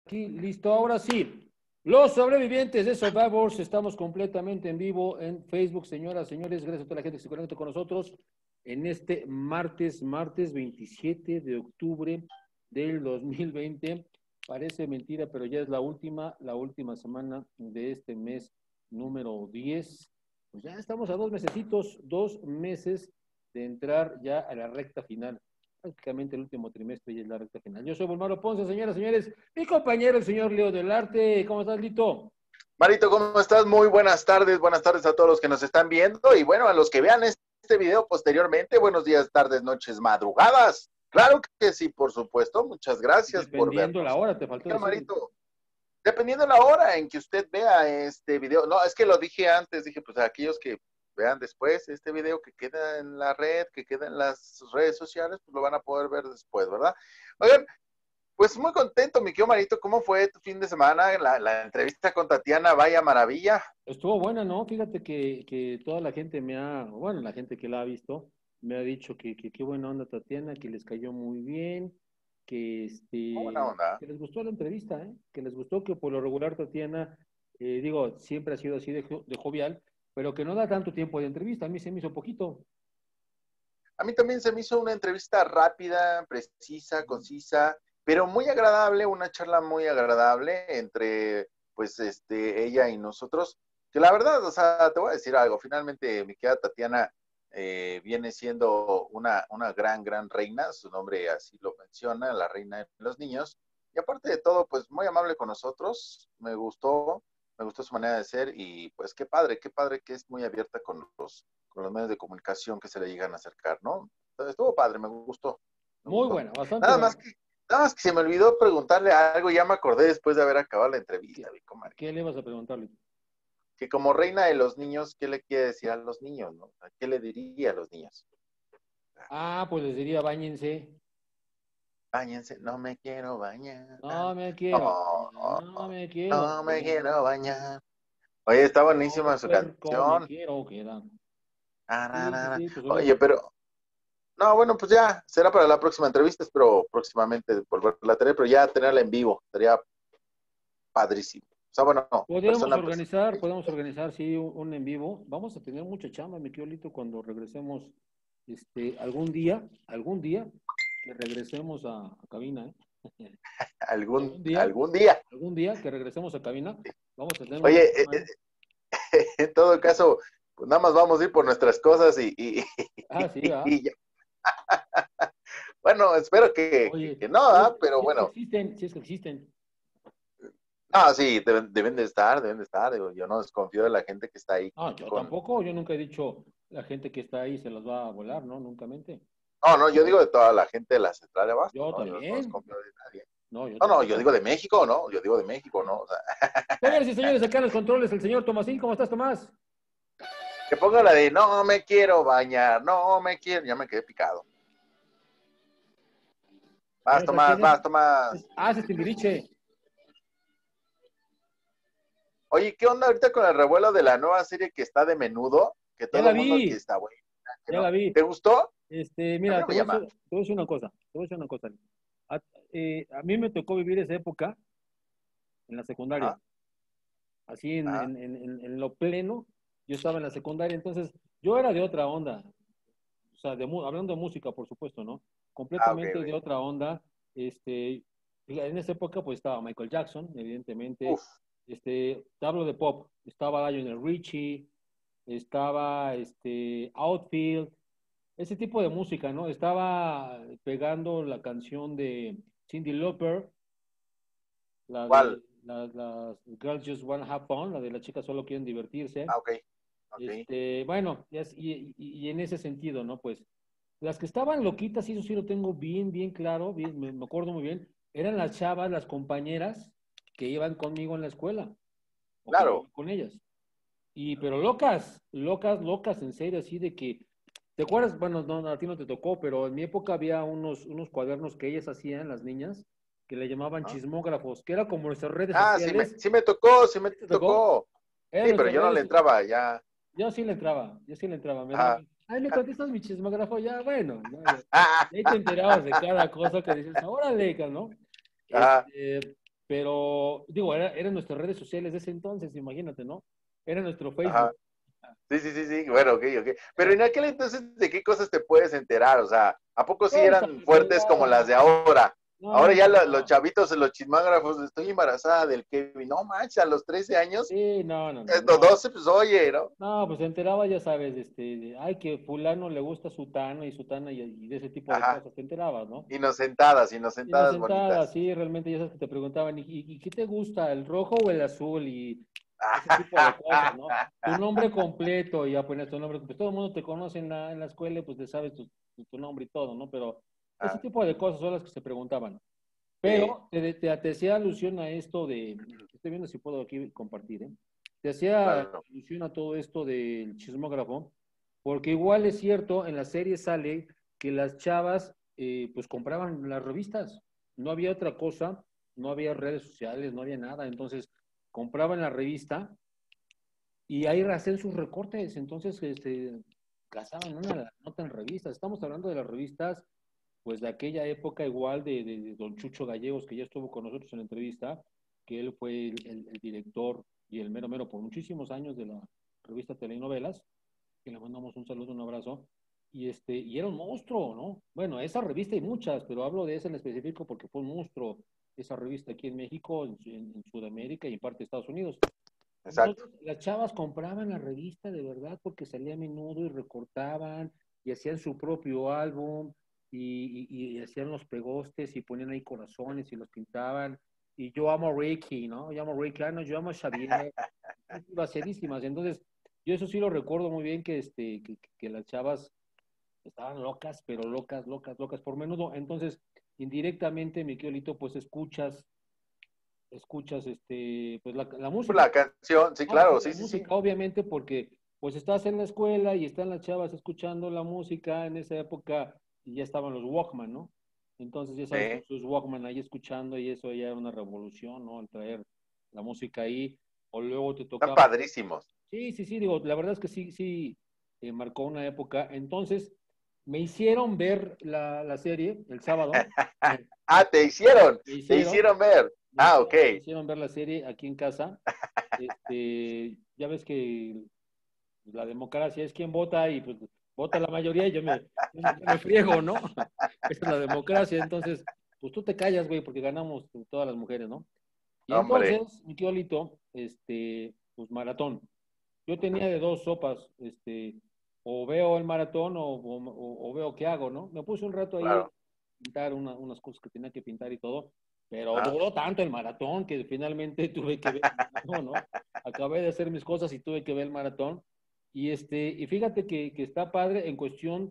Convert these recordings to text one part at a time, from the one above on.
Aquí, listo, ahora sí. Los sobrevivientes de Survivors, estamos completamente en vivo en Facebook, señoras, señores. Gracias a toda la gente que se conecta con nosotros en este martes 27 de octubre del 2020. Parece mentira, pero ya es la última semana de este mes número 10. Pues ya estamos a 2 mesecitos, 2 meses de entrar ya a la recta final. Prácticamente el último trimestre y es la recta final. Yo soy Volmaro Ponce, señoras y señores. Mi compañero, el señor Leo del Arte. ¿Cómo estás, Lito? Marito, ¿cómo estás? Muy buenas tardes a todos los que nos están viendo y bueno, a los que vean este video posteriormente, buenos días, tardes, noches, madrugadas. Claro que sí, por supuesto, muchas gracias por Dependiendo la vernos. hora, te faltó Mira, decir. Marito, dependiendo la hora en que usted vea este video, no, es que lo dije antes, dije, pues a aquellos que vean después este video que queda en la red, que queda en las redes sociales, pues lo van a poder ver después, ¿verdad? Oigan, pues muy contento, mi querido Marito. ¿Cómo fue tu fin de semana? La entrevista con Tatiana, vaya maravilla. Estuvo buena, ¿no? Fíjate que toda la gente bueno, la gente que la ha visto, me ha dicho que qué buena onda Tatiana, que les cayó muy bien, Muy buena onda. que les gustó la entrevista, ¿eh? Que les gustó que por lo regular Tatiana, digo, siempre ha sido así de jovial, pero que no da tanto tiempo de entrevista. A mí se me hizo poquito. A mí también se me hizo una entrevista rápida, precisa, concisa, pero muy agradable, una charla muy agradable entre, pues, ella y nosotros. Que la verdad, o sea, te voy a decir algo. Finalmente, mi querida Tatiana viene siendo una gran reina. Su nombre así lo menciona, la reina de los niños. Y aparte de todo, pues, muy amable con nosotros. Me gustó su manera de ser y, pues, qué padre que es muy abierta con los medios de comunicación que se le llegan a acercar, ¿no? Entonces, estuvo padre, me gustó, me Muy gustó. buena, bastante Nada buena. más que, nada más que se me olvidó preguntarle algo, ya me acordé después de haber acabado la ¿Qué, entrevista, mi comadre. qué le vas a preguntarle? Que como reina de los niños, ¿qué le quiere decir a los niños, no? ¿Qué le diría a los niños? Ah, pues les diría, báñense. Báñense, no me quiero bañar. No me quiero No, bañar, no me quiero no me bañar. quiero bañar. Oye, está buenísima Como su puerco me canción. quiero quedar. Ah, Sí, sí, sí, pues Oye, ahorita. pero no, bueno, pues ya será para la próxima entrevista. Espero próximamente volverla a tener, pero ya tenerla en vivo sería padrísimo. O sea, bueno, no, persona, persona. Podemos organizar, sí, un en vivo. Vamos a tener mucha chamba, mi querido Lito, cuando regresemos, algún día, que regresemos a cabina, ¿eh? Algún, Algún día, algún día. algún día que regresemos a cabina, vamos a tener mucha Oye, chamba, ¿eh? en todo caso, pues nada más vamos a ir por nuestras cosas Ah, sí, ¿ah? y ya. Bueno, espero Oye, que no, ¿ah? Pero si es que bueno. existen, si es que existen. No, sí, deben de estar. Digo, yo no desconfío de la gente que está ahí No, yo con. tampoco, yo nunca he dicho la gente que está ahí se las va a volar, ¿no? Nunca mente. No, no, yo digo de toda la gente de la central de Abasto, Yo ¿no? Yo no también. desconfío de nadie. No, yo No, no, yo tampoco. digo de México, ¿no? Yo digo de México, ¿no? O sea, Señores y señores, acá en los controles, el señor Tomasín, ¿cómo estás, Tomás? que ponga la de no me quiero bañar, no me quiero, ya me quedé picado. ¿Quién Más, es? ¿Quién Tomás, es? más, Tomás. Es Timbiriche. Oye, ¿qué onda ahorita con el revuelo de la nueva serie que está de Menudo? Que Ya todo la el mundo que vi, está buena, que ya no. la vi. ¿Te gustó? A mí Mira, no me llama. te voy a decir una cosa, te voy a decir una cosa. A, a mí me tocó vivir esa época en la secundaria, Ajá, así ajá. en lo pleno, yo estaba en la secundaria, entonces yo era de otra onda, o sea, hablando de música, por supuesto, ¿no? Ah, ok, Completamente de ok. otra onda. En esa época, pues estaba Michael Jackson, evidentemente. Uf, Te hablo de pop. Estaba Lionel Richie, estaba Outfield, ese tipo de música, ¿no? Estaba pegando la canción de Cyndi Lauper, la ¿cuál? de las Girls Just Wanna Have Fun, la de las chicas solo quieren divertirse. Ah, ok, ok. Bueno, y en ese sentido, ¿no? Pues las que estaban loquitas, y eso sí lo tengo bien claro, me acuerdo muy bien, eran las chavas, las compañeras que iban conmigo en la escuela, o que yo iba Claro. con ellas. Pero locas, en serio, así de que, ¿te acuerdas? Bueno, no, a ti no te tocó, pero en mi época había unos cuadernos que ellas hacían, las niñas, que le llamaban Ajá. chismógrafos, que era como nuestras redes Ah, sociales. sí me tocó, sí me ¿Sí te tocó? tocó. Eran Sí, pero nuestras yo no le redes. entraba ya. Yo sí le entraba, me daba. Ajá. Ay, me contestas mi chismógrafo, ya, bueno, ¿no? Y ahí te enterabas de cada cosa que decías, órale, ¿no? Ajá. pero digo, eran nuestras redes sociales de ese entonces, imagínate, ¿no? Era nuestro Facebook. Ajá. Sí, sí, sí, sí, bueno, ok, ok. Pero en aquel entonces, ¿de qué cosas te puedes enterar? O sea, ¿a poco sí Todo eran fuertes como las de ahora? Ahora no, ya los no, chavitos, los chismágrafos, estoy embarazada del Kevin. No manches, a los 13 años, sí, no, no, no, los no. 12, pues oye, ¿no? No, pues se enteraba, ya sabes, ay, que fulano le gusta sutano y sutana y de ese tipo de Ajá. cosas, te enterabas, ¿no? Y la Inocentadas sentada, bonitas. sí, realmente ya sabes que te preguntaban, ¿y qué te gusta, el rojo o el azul? Y ese tipo de cosas, ¿no? Tu nombre completo, y ya pones tu nombre, pues todo el mundo te conoce en la escuela, pues te sabes tu nombre y todo, ¿no? Pero ese Ah, tipo de cosas son las que se preguntaban. sí, Pero te hacía alusión a esto estoy viendo si puedo aquí compartir, ¿eh? Te hacía claro. alusión a todo esto del chismógrafo, porque igual es cierto, en la serie sale que las chavas pues compraban las revistas, no había otra cosa, no había redes sociales, no había nada, entonces compraban la revista y ahí hacían sus recortes, entonces gastaban una nota en revistas, estamos hablando de las revistas pues de aquella época igual de don Chucho Gallegos, que ya estuvo con nosotros en la entrevista, que él fue el director y el mero mero por muchísimos años de la revista Telenovelas, que le mandamos un saludo, un abrazo, y era un monstruo, ¿no? Bueno, esa revista hay muchas, pero hablo de esa en específico porque fue un monstruo esa revista aquí en México, en Sudamérica y en parte de Estados Unidos. Exacto. Entonces, las chavas compraban la revista de verdad porque salía a menudo y recortaban y hacían su propio álbum y hacían los pegostes y ponían ahí corazones y los pintaban. Y yo amo a Ricky, ¿no? Yo amo a Ricky, no, yo amo a Xavier, vaciadísimas. Entonces, yo eso sí lo recuerdo muy bien que las chavas estaban locas, pero locas, locas, locas por menudo. Entonces, indirectamente, mi Lito, pues escuchas pues la Pues música. la canción, sí, No, pues sí, claro, la sí, sí, sí. música, obviamente, porque pues estás en la escuela y están las chavas escuchando la música en esa época y ya estaban los Walkman, ¿no? Entonces ya sabes, con Sí. sus Walkman ahí escuchando y eso ya era una revolución, ¿no? El traer la música ahí, o luego te Están tocaba. padrísimos. Sí, sí, sí, digo, la verdad es que sí, sí, marcó una época. Entonces, me hicieron ver la serie el sábado, Ah, me te hicieron, hicieron ver. Ah, ok. me hicieron ver la serie aquí en casa. Ya ves que la democracia es quien vota y pues vota la mayoría y yo me friego, ¿no? Esa es la democracia, entonces, pues tú te callas, güey, porque ganamos todas las mujeres, ¿no? Y Hombre. entonces, mi tío Lito, pues maratón. Yo tenía de dos sopas, o veo el maratón o veo qué hago, ¿no? Me puse un rato ahí a Claro. pintar unas cosas que tenía que pintar y todo, pero Ah, duró tanto el maratón que finalmente tuve que ver el maratón, ¿no? Acabé de hacer mis cosas y tuve que ver el maratón. Y fíjate que está padre en cuestión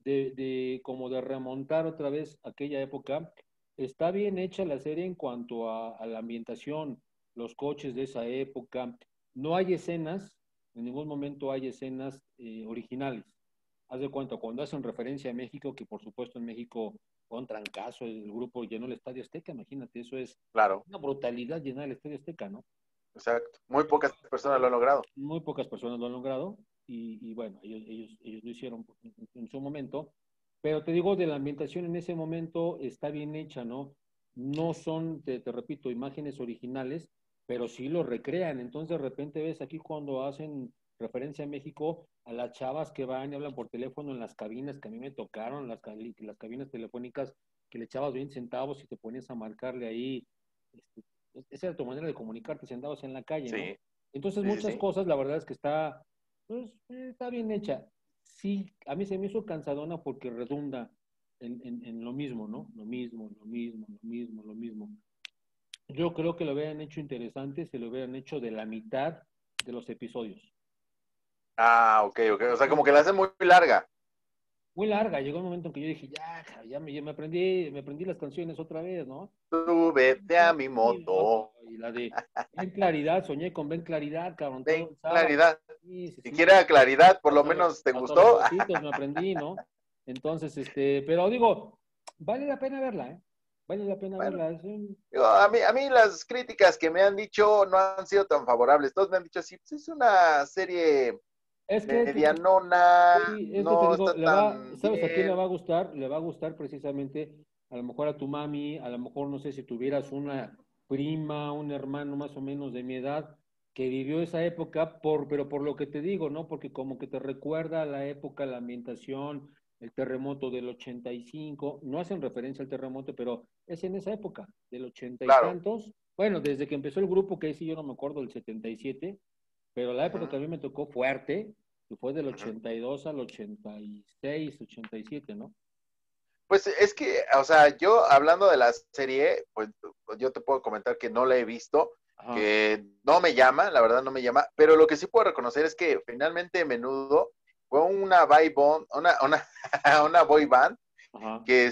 como de remontar otra vez aquella época. Está bien hecha la serie en cuanto a la ambientación, los coches de esa época. No hay escenas, en ningún momento hay escenas originales. Haz de cuenta, cuando hacen referencia a México, que por supuesto en México fue un trancazo, el grupo llenó el Estadio Azteca, imagínate, eso es claro. una brutalidad llenar el Estadio Azteca, ¿no? Exacto. Muy pocas personas lo han logrado. Muy pocas personas lo han logrado y bueno, ellos lo hicieron en su momento, pero te digo, de la ambientación en ese momento está bien hecha, ¿no? No son, te repito, imágenes originales, pero sí lo recrean. Entonces de repente ves aquí cuando hacen referencia a México, a las chavas que van y hablan por teléfono en las cabinas que a mí me tocaron, las cabinas telefónicas, que le echabas 20 centavos y te ponías a marcarle ahí. Este, esa era tu manera de comunicarte si andabas en la calle, ¿no? Sí, Entonces, sí, sí, muchas sí. cosas, la verdad es que pues, está bien hecha. Sí, a mí se me hizo cansadona porque redunda en lo mismo, ¿no? Lo mismo, lo mismo, lo mismo, lo mismo. Yo creo que lo hubieran hecho interesante si lo hubieran hecho de la mitad de los episodios. Ah, ok, ok. O sea, como que la hacen muy larga. Muy larga, llegó un momento en que yo dije, ya me aprendí las canciones otra vez, ¿no? Súbete a mi moto. Y la de Ben Claridad, soñé con Ben Claridad, cabrón, todo Ven, el sábado. claridad. Sí, sí, Si sí. quiera claridad, por lo menos te Hasta los gustó. pasitos me aprendí, ¿no? Entonces, pero digo, vale la pena verla, ¿eh? Vale la pena Bueno, verla. digo, a mí las críticas que me han dicho no han sido tan favorables. Todos me han dicho, sí, pues es una serie Es que, medianona, sí, es que te no digo, está tan ¿sabes a quién le bien. va a gustar? Le va a gustar precisamente, a lo mejor a tu mami, a lo mejor no sé si tuvieras prima, un hermano más o menos de mi edad que vivió esa época, pero por lo que te digo, ¿no? Porque como que te recuerda la época, la ambientación, el terremoto del 85, no hacen referencia al terremoto, pero es en esa época, del 80 y Claro. tantos. Bueno, desde que empezó el grupo, que ahí sí yo no me acuerdo, del 77, pero la época que Ujú, a mí me tocó fuerte, que fue del ujú. 82 al 86, 87, ¿no? Pues es que, o sea, yo hablando de la serie, pues yo te puedo comentar que no la he visto, Ajá, que no me llama, la verdad no me llama, pero lo que sí puedo reconocer es que finalmente Menudo fue una boy band ajá, que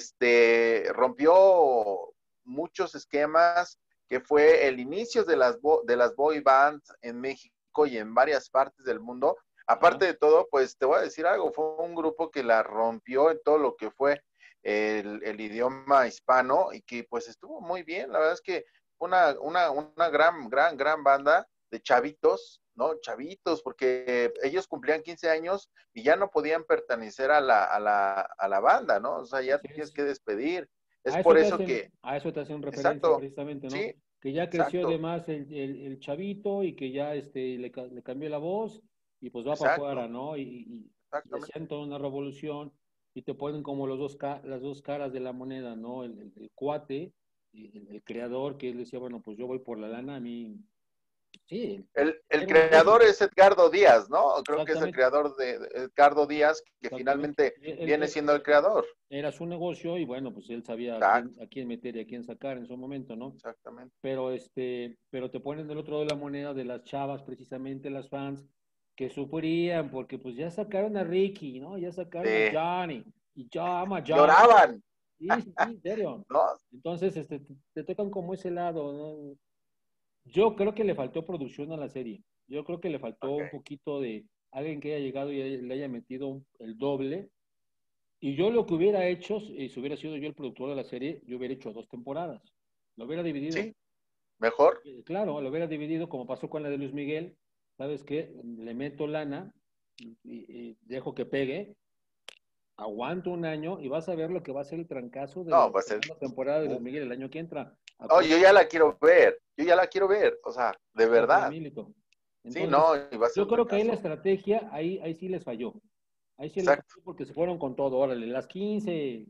rompió muchos esquemas, que fue el inicio de las boy bands en México y en varias partes del mundo. ajá. Aparte de todo, pues te voy a decir algo, fue un grupo que la rompió en todo lo que fue el idioma hispano y que pues estuvo muy bien. La verdad es que una gran banda de chavitos, ¿no? Chavitos, porque ellos cumplían 15 años y ya no podían pertenecer a la banda, ¿no? O sea, ya Así te tienes es. que despedir. Es A eso por te eso hacen, que, a eso te hacen referencia exacto, precisamente, ¿no? sí, Que ya creció de exacto, más el chavito y que ya le cambió la voz y pues va para afuera, exacto, ¿no? Y exactamente. hacían toda una revolución y te ponen como las dos caras de la moneda, ¿no? El cuate, el creador que él decía, bueno, pues yo voy por la lana, a mí, sí, El era un negocio. creador es Edgardo Díaz, ¿no? Creo que es el Exactamente, creador de Edgardo Díaz, que exactamente. finalmente viene siendo el creador. Era su negocio y bueno, pues él sabía Exacto, a quién meter y a quién sacar en su momento, ¿no? exactamente. Pero te ponen del otro lado de la moneda de las chavas, precisamente las fans, que sufrían porque pues ya sacaron a Ricky, ¿no? Ya sacaron a Sí. Johnny, y yo amo a Johnny. Lloraban, Sí, sí, sí, en serio. ¿no? Entonces, te tocan como ese lado, ¿no? Yo creo que le faltó producción a la serie. Yo creo que le faltó Ok. un poquito de alguien que haya llegado y le haya metido el doble. Y yo lo que hubiera hecho, si hubiera sido yo el productor de la serie, yo hubiera hecho dos temporadas. Lo hubiera dividido. Sí, mejor. Claro, lo hubiera dividido como pasó con la de Luis Miguel. ¿Sabes qué? Le meto lana y dejo que pegue, aguanto un año y vas a ver lo que va a ser el trancazo de No, la va a ser. segunda temporada de Luis uh, Miguel el año que entra. Oh, yo Acuérdate ya la quiero ver. Yo ya la quiero ver. O sea, de de verdad. Emilito. Sí, Entonces, no, y va a ser yo un creo que ahí la trancazo. estrategia, ahí sí les falló. Ahí sí les Exacto. falló porque se fueron con todo. Órale, las 15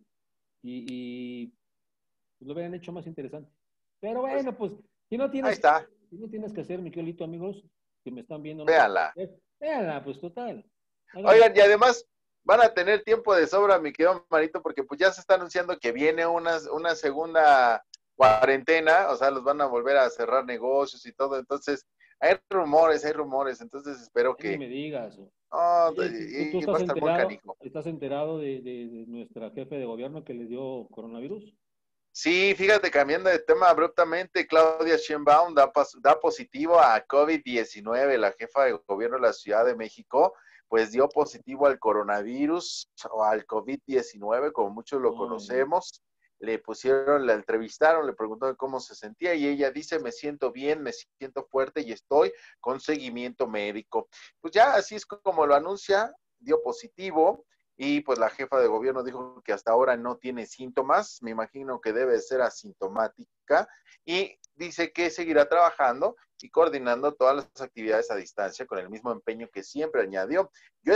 y pues, lo hubieran hecho más interesante. Pero Pues bueno, pues ahí está. si no tienes que hacer, Miquelito, amigos, que me están viendo, no tienen Véanla. que hacer, véanla, pues total. Háganlo. Oigan, y además van a tener tiempo de sobra, mi querido Marito, porque pues ya se está anunciando que viene una segunda cuarentena, o sea, los van a volver a cerrar negocios y todo. Entonces, hay rumores. Entonces espero Ni que. me digas. Oh, Oye, ¿tú y va a estar muy canijo. estás enterado de nuestra jefe de gobierno que le dio coronavirus? Sí, fíjate, cambiando de tema abruptamente, Claudia Sheinbaum da positivo a COVID-19. La jefa de gobierno de la Ciudad de México, pues dio positivo al coronavirus o al COVID-19, como muchos lo No, no. conocemos. La entrevistaron, le preguntaron cómo se sentía y ella dice, me siento bien, me siento fuerte y estoy con seguimiento médico. Pues ya así es como lo anuncia, dio positivo. Y pues la jefa de gobierno dijo que hasta ahora no tiene síntomas, me imagino que debe ser asintomática, y dice que seguirá trabajando y coordinando todas las actividades a distancia con el mismo empeño que siempre añadió.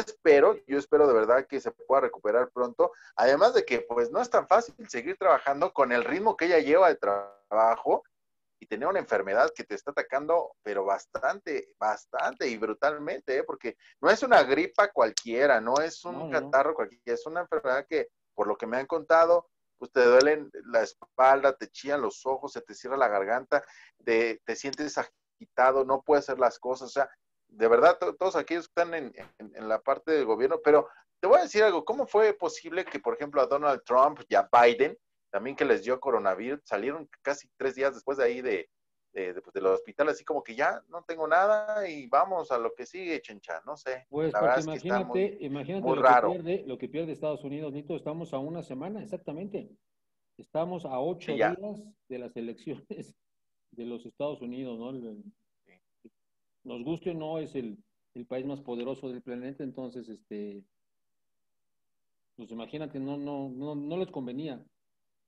Yo espero de verdad que se pueda recuperar pronto, además de que pues no es tan fácil seguir trabajando con el ritmo que ella lleva de trabajo y tener una enfermedad que te está atacando, pero bastante, bastante y brutalmente, ¿eh? Porque no es una gripa cualquiera, no es un No, no, no. catarro cualquiera, es una enfermedad que, por lo que me han contado, pues te duelen la espalda, te chillan los ojos, se te cierra la garganta, te sientes agitado, no puedes hacer las cosas, o sea, de verdad, todos aquellos que están en la parte del gobierno, pero te voy a decir algo, ¿cómo fue posible que, por ejemplo, a Donald Trump y a Biden también que les dio coronavirus, salieron casi 3 días después de ahí pues, del hospital, así como que ya no tengo nada y vamos a lo que sigue, chencha, no sé, Pues la verdad porque es que está muy, imagínate muy raro, lo que pierde Estados Unidos, Nito, estamos a una semana, exactamente. Estamos a sí, ocho ya, días de las elecciones de los Estados Unidos, ¿no? sí. Nos guste o no, es el país más poderoso del planeta, entonces, pues imagínate, no les convenía.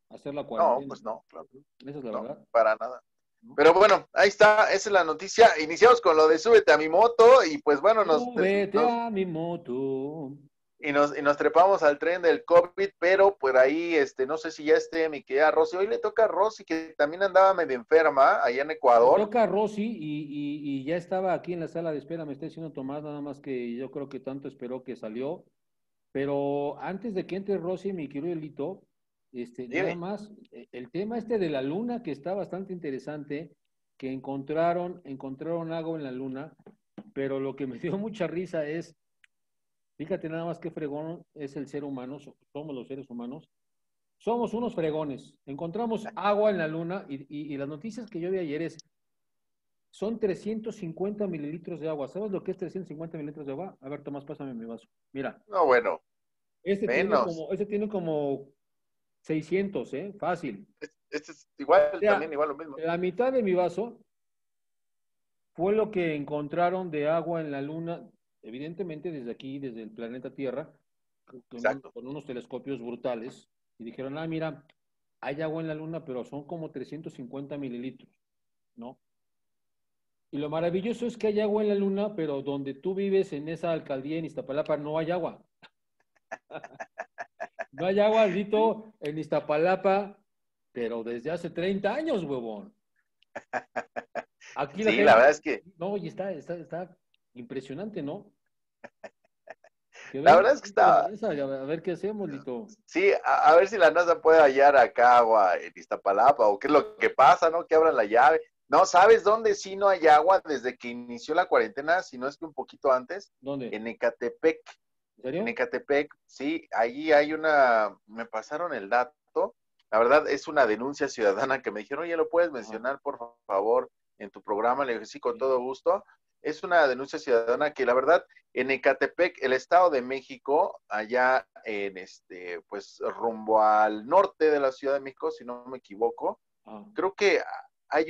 hacer la No, cuarentena. pues no, claro, Esa es la no, verdad, para nada. ¿no? Pero bueno, ahí está, esa es la noticia. Iniciamos con lo de súbete a mi moto y pues bueno, Súbete a mi moto. nos trepamos al tren del COVID, pero por ahí, no sé si ya esté mi querida Rosy. Hoy le toca a Rosy, que también andaba medio enferma allá en Le Ecuador. toca a Rosy y ya estaba aquí en la sala de espera, me está diciendo Tomás, nada más que yo creo que tanto esperó que salió. Pero antes de que entre Rosy, mi querido Elito, nada Dime. más, el tema de la luna, que está bastante interesante, que encontraron agua en la luna, pero lo que me dio mucha risa es, fíjate nada más qué fregón es el ser humano, somos los seres humanos, somos unos fregones, encontramos agua en la luna y las noticias que yo vi ayer son 350 mililitros de agua. ¿Sabes lo que es 350 mililitros de agua? A ver, Tomás, pásame mi vaso. Mira, No, bueno, menos. este tiene como 600, ¿eh? Fácil. Este es O igual, también sea, igual lo mismo. la mitad de mi vaso fue lo que encontraron de agua en la Luna, evidentemente desde aquí, desde el planeta Tierra, Exacto. con unos telescopios brutales, y dijeron, ah, mira, hay agua en la Luna, pero son como 350 mililitros, ¿no? Y lo maravilloso es que hay agua en la Luna, pero donde tú vives en esa alcaldía en Iztapalapa no hay agua. No hay agua, Aldito, en Iztapalapa, pero desde hace 30 años, huevón. Aquí la Sí, la gente, verdad es que, no, y está impresionante, ¿no? Que la venga verdad la es que gente de la está, NASA a ver qué hacemos, Lito. sí, a ver si la NASA puede hallar acá agua en Iztapalapa o qué es lo que pasa, ¿no? Que abran la llave. No, ¿sabes dónde sí no hay agua desde que inició la cuarentena? Si no es que un poquito antes, ¿Dónde? en Ecatepec. ¿En En serio? Ecatepec, sí, ahí hay me pasaron el dato. La verdad es una denuncia ciudadana que me dijeron, oye, ¿lo puedes Ajá. mencionar, por favor, en tu programa? Le dije, sí, con Sí. todo gusto. Es una denuncia ciudadana que la verdad, en Ecatepec, el Estado de México, allá en pues rumbo al norte de la Ciudad de México, si no me equivoco, Ah, creo que hay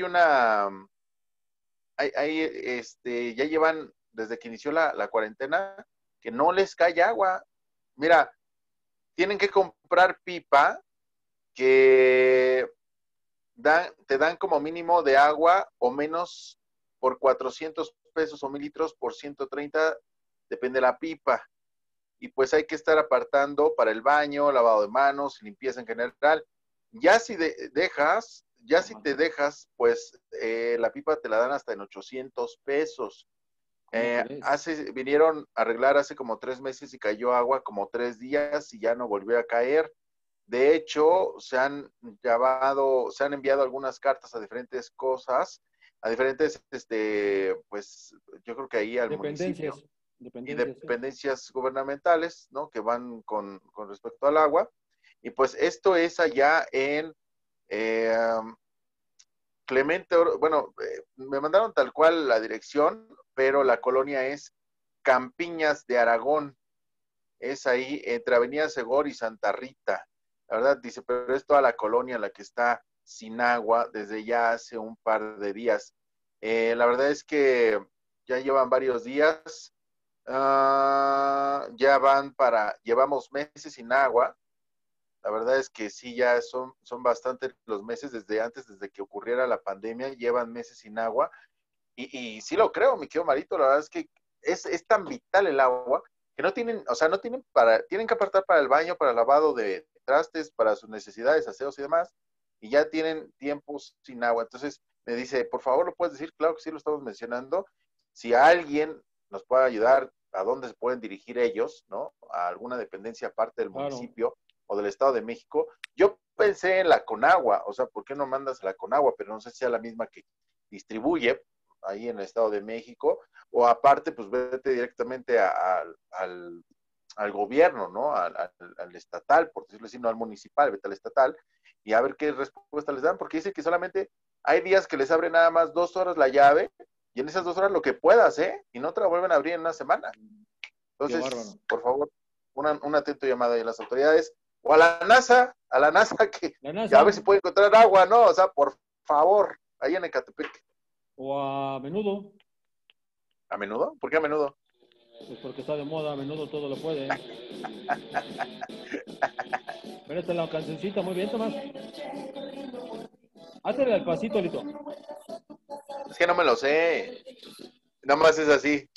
ya llevan desde que inició la cuarentena que no les cae agua. Mira, tienen que comprar pipa que te dan como mínimo de agua o menos por 400 pesos o 1,000 litros por 130, depende de la pipa. Y pues hay que estar apartando para el baño, lavado de manos, limpieza en general. Ya si ya si ajá. te dejas, pues la pipa te la dan hasta en 800 pesos. ¿Cómo crees? Vinieron a arreglar hace como 3 meses y cayó agua como 3 días y ya no volvió a caer. De hecho, se han enviado algunas cartas a diferentes cosas, a diferentes, pues yo creo que ahí al municipio Dependencias. y Dependencias, sí. dependencias gubernamentales, ¿no? Que van con respecto al agua. Y pues esto es allá en eh, bueno, me mandaron tal cual la dirección, pero la colonia es Campiñas de Aragón, es ahí entre Avenida Segor y Santa Rita. La verdad, dice, pero es toda la colonia la que está sin agua desde ya hace un par de días. La verdad es que ya llevan varios días, llevamos meses sin agua. La verdad es que sí, ya son bastantes los meses desde que ocurriera la pandemia, llevan meses sin agua. Y sí lo creo, mi querido Marito, la verdad es que es tan vital el agua que no tienen, o sea, no tienen tienen que apartar para el baño, para el lavado de trastes, para sus necesidades, aseos y demás, y ya tienen tiempos sin agua. Entonces me dice, por favor, ¿lo puedes decir? Claro que sí, lo estamos mencionando. Si alguien nos puede ayudar, a dónde se pueden dirigir ellos, ¿no? A alguna dependencia aparte del Claro. municipio o del Estado de México. Yo pensé en la Conagua, o sea, ¿por qué no mandas a la Conagua? Pero no sé si sea la misma que distribuye ahí en el Estado de México, o aparte, pues vete directamente al gobierno, ¿no? Al estatal, por decirlo así, no al municipal, vete al estatal, y a ver qué respuesta les dan, porque dicen que solamente hay días que les abren nada más 2 horas la llave, y en esas 2 horas lo que puedas, ¿eh? Y no te la vuelven a abrir en una semana. Qué bárbaro. Entonces, por favor, un atento llamado ahí a las autoridades, o a la NASA La que a NASA ver si puede encontrar agua, ¿no? O sea, por favor, ahí en Ecatepec. o a menudo, ¿A menudo? ¿Por qué a menudo? pues porque está de moda, a menudo todo lo puede. Espérate la cancioncita, muy bien, Tomás. Hazle al pasito, Lito. Es que no me lo sé. Nada más es así.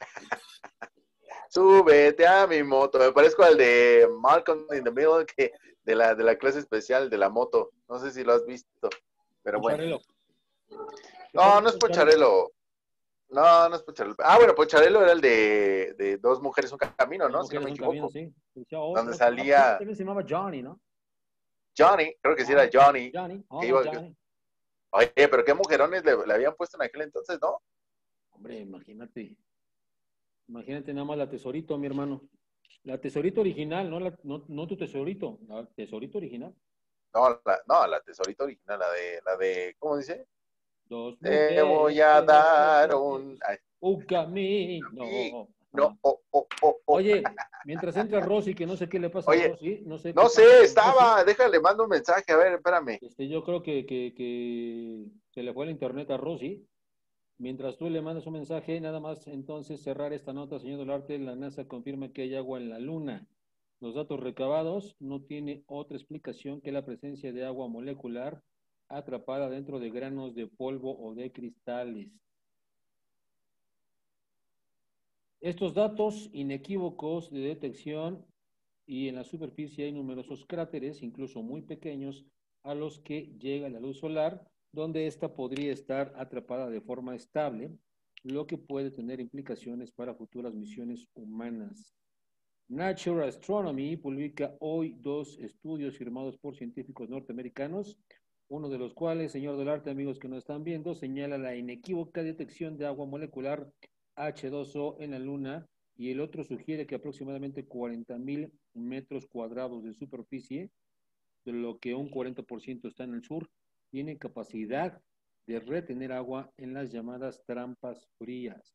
Súbete a mi moto. Me parezco al de Malcolm in the Middle, que de la clase especial de la moto. No sé si lo has visto, pero bueno. Poncharelo. ¿Qué No, pasó, no es Poncharelo? Pocharelo. No, no es Pocharelo. Ah, bueno, Pocharelo era el de Dos Mujeres, un Camino, Dos ¿no? Si no mujeres, me un camino, equivoco. sí. Decía Donde otro. Creo que salía también se llamaba Johnny, ¿no? Johnny, creo que sí era Johnny, Johnny, Johnny, que hola, iba. Johnny. Oye, pero qué mujerones le habían puesto en aquel entonces, ¿no? Hombre, imagínate. Imagínate nada más la tesorito, mi hermano. La tesorito original, no tu tesorito, la tesorito original. No, la tesorita original, ¿cómo dice? Dos Te voy mujeres, a dar ay, un camino. no, Ajá. oh. Oye, mientras entra Rosy, que no sé qué le pasa a Oye, Rosy, no sé qué no pasa sé, con Rosy. déjale, mando un mensaje, a ver, espérame. Yo creo que se le fue el internet a Rosy. Mientras tú le mandas un mensaje, nada más entonces cerrar esta nota, señor Dolarte, la NASA confirma que hay agua en la Luna. Los datos recabados no tiene otra explicación que la presencia de agua molecular atrapada dentro de granos de polvo o de cristales. Estos datos inequívocos de detección y en la superficie hay numerosos cráteres, incluso muy pequeños, a los que llega la luz solar, donde ésta podría estar atrapada de forma estable, lo que puede tener implicaciones para futuras misiones humanas. Nature Astronomy publica hoy dos estudios firmados por científicos norteamericanos, uno de los cuales, señor Dolarte, amigos que nos están viendo, señala la inequívoca detección de agua molecular H2O en la Luna y el otro sugiere que aproximadamente 40,000 metros cuadrados de superficie, de lo que un 40% está en el sur, tiene capacidad de retener agua en las llamadas trampas frías.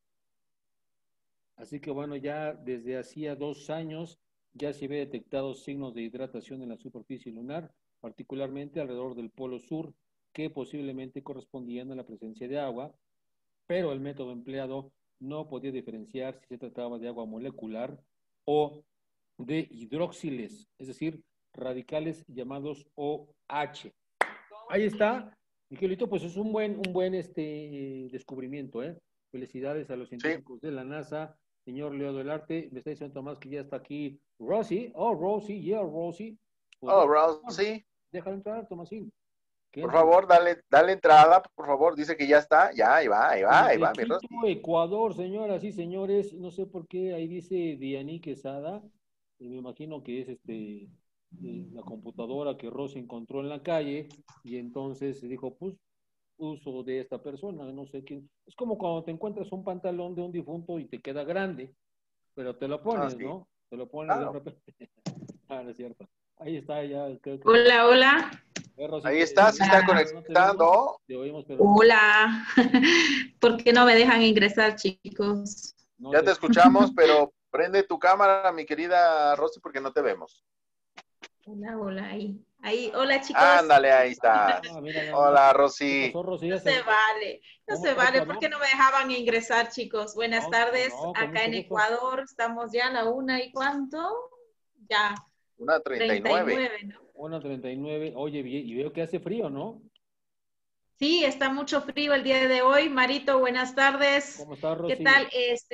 Así que bueno, ya desde hacía 2 años ya se había detectado signos de hidratación en la superficie lunar, particularmente alrededor del polo sur, que posiblemente correspondían a la presencia de agua, pero el método empleado no podía diferenciar si se trataba de agua molecular o de hidroxiles, es decir, radicales llamados OH. Ahí está, Miguelito, pues es un buen descubrimiento, ¿eh? Felicidades a los Sí. científicos de la NASA, señor Leo del Arte. Me está diciendo Tomás que ya está aquí Rosy. Oh, Rosy, yeah, Rosy. Pues Oh, Rosy, déjalo entrar, Tomasín. Que por entre. favor, dale entrada, por favor. Dice que ya está. Ya, Desde ahí va, mi Quito, Rosy. Ecuador, señoras y señores, no sé por qué ahí dice Dianí Quesada, me imagino que es la computadora que Rosy encontró en la calle y entonces dijo, pues, uso de esta persona, no sé quién. Es como cuando te encuentras un pantalón de un difunto y te queda grande, pero te lo Ah, pones, sí, ¿no? Te lo pones de claro. repente. Ah, no es cierto. Ahí está, ya creo que está. Hola, hola. Rosy, Ahí está, se está Hola. no te vemos, conectando. te oímos, pero no, Hola. ¿Por qué no me dejan ingresar, chicos? no Ya te te escuchamos, pero prende tu cámara, mi querida Rosy, porque no te vemos. Hola, hola. Ahí, hola, chicos. Ándale, ahí estás. Mira nada más. Hola, ¿Qué Rosy. pasó, Rosy? No Ya se vale, no ¿Cómo se está vale. ¿Por qué Ecuador? no me dejaban ingresar, chicos? Buenas No, cómo tardes. no, con Acá mucho en gusto. Ecuador estamos ya a la 1:00 y ¿cuánto? Ya, Una 39. 39, ¿no? 1:39. Oye, y veo que hace frío, ¿no? Sí, está mucho frío el día de hoy. Marito, buenas tardes. ¿Cómo está, ¿Qué Rosy? tal?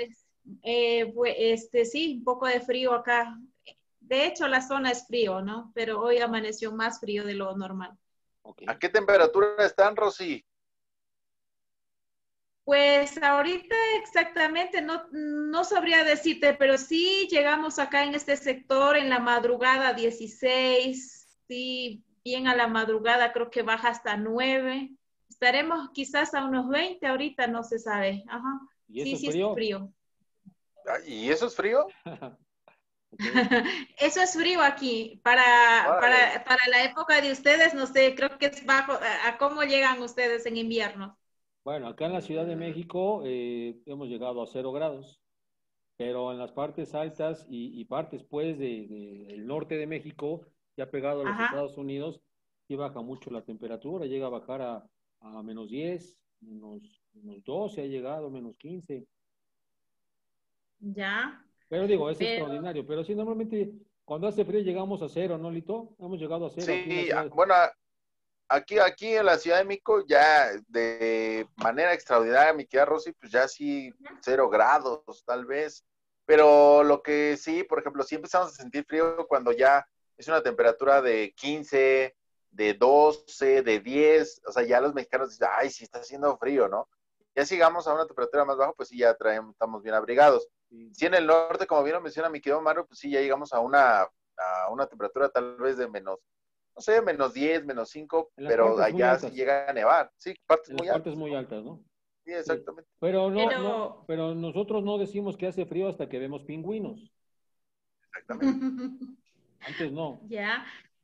Sí, un poco de frío acá. De hecho, la zona es frío, ¿no? Pero hoy amaneció más frío de lo normal. Ok. ¿A qué temperatura están, Rosy? Pues ahorita exactamente no sabría decirte, pero sí llegamos acá en este sector en la madrugada 16, sí, bien a la madrugada creo que baja hasta 9. Estaremos quizás a unos 20 ahorita, no se sabe. Ajá. ¿Y eso Sí, es sí es frío? frío. ¿Y eso es frío? Ok. Eso es frío aquí. Para, Órale. para, para la época de ustedes, no sé, creo que es bajo. ¿A cómo llegan ustedes en invierno? Bueno, acá en la Ciudad de México hemos llegado a 0 grados, pero en las partes altas y partes, pues, del norte de México, ya pegado a los Ajá, Estados Unidos, sí baja mucho la temperatura, llega a bajar a -10, -12 ha llegado, -15. ya. Pero digo, es Pero extraordinario. Pero sí, normalmente cuando hace frío llegamos a cero, ¿no, Lito? Hemos llegado a cero aquí en la Sí, ciudad. bueno, aquí en la Ciudad de México ya de manera extraordinaria, mi querida Rosy, pues ya sí 0 grados tal vez, pero lo que sí, por ejemplo, sí empezamos a sentir frío cuando ya es una temperatura de 15, de 12, de 10, o sea, ya los mexicanos dicen, ay, sí está haciendo frío, ¿no? Ya si llegamos a una temperatura más baja, pues sí, ya estamos bien abrigados. Sí. Sí, en el norte, como bien lo menciona mi querido Mario, pues sí, ya llegamos a una temperatura tal vez de menos, no sé, -10, -5, En las pero partes muy allá sí altas, llega a nevar. Sí, partes en las muy partes altas, muy ¿no? altas, ¿no? Sí, Sí. exactamente. Pero Pero, pero nosotros no decimos que hace frío hasta que vemos pingüinos. Exactamente. Antes no. ya,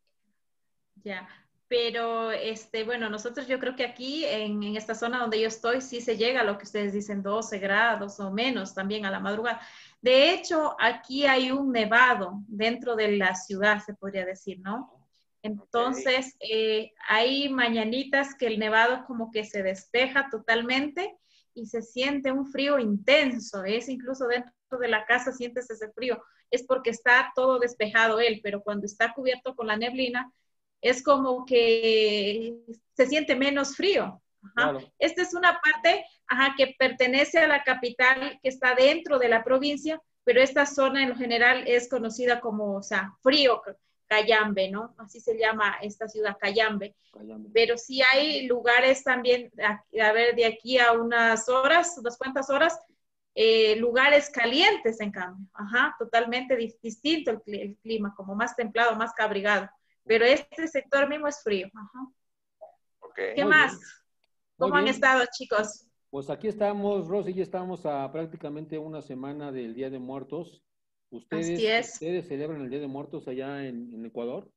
ya. Pero, bueno, nosotros yo creo que aquí en esta zona donde yo estoy sí se llega a lo que ustedes dicen, 12 grados o menos también a la madrugada. De hecho, aquí hay un nevado dentro de la ciudad, se podría decir, ¿no? Ok. Entonces, hay mañanitas que el nevado como que se despeja totalmente y se siente un frío intenso. Es incluso dentro de la casa sientes ese frío. Es porque está todo despejado él, pero cuando está cubierto con la neblina, es como que se siente menos frío. Ajá. Claro. Esta es una parte, ajá, que pertenece a la capital, que está dentro de la provincia, pero esta zona en lo general es conocida como, o sea, frío, Cayambe, ¿no? Así se llama esta ciudad, Cayambe. Cállame. Pero sí hay lugares también, a ver, de aquí a unas horas, unas cuantas horas, lugares calientes, en cambio. Ajá, totalmente distinto el clima, como más templado, más abrigado. Pero este sector mismo es frío. Ajá. Ok. ¿Qué Muy más? bien, muy ¿Cómo han bien. estado, chicos? Pues aquí estamos, Rosy, ya estamos a prácticamente una semana del Día de Muertos. Así es. ¿Ustedes celebran el Día de Muertos allá en Ecuador?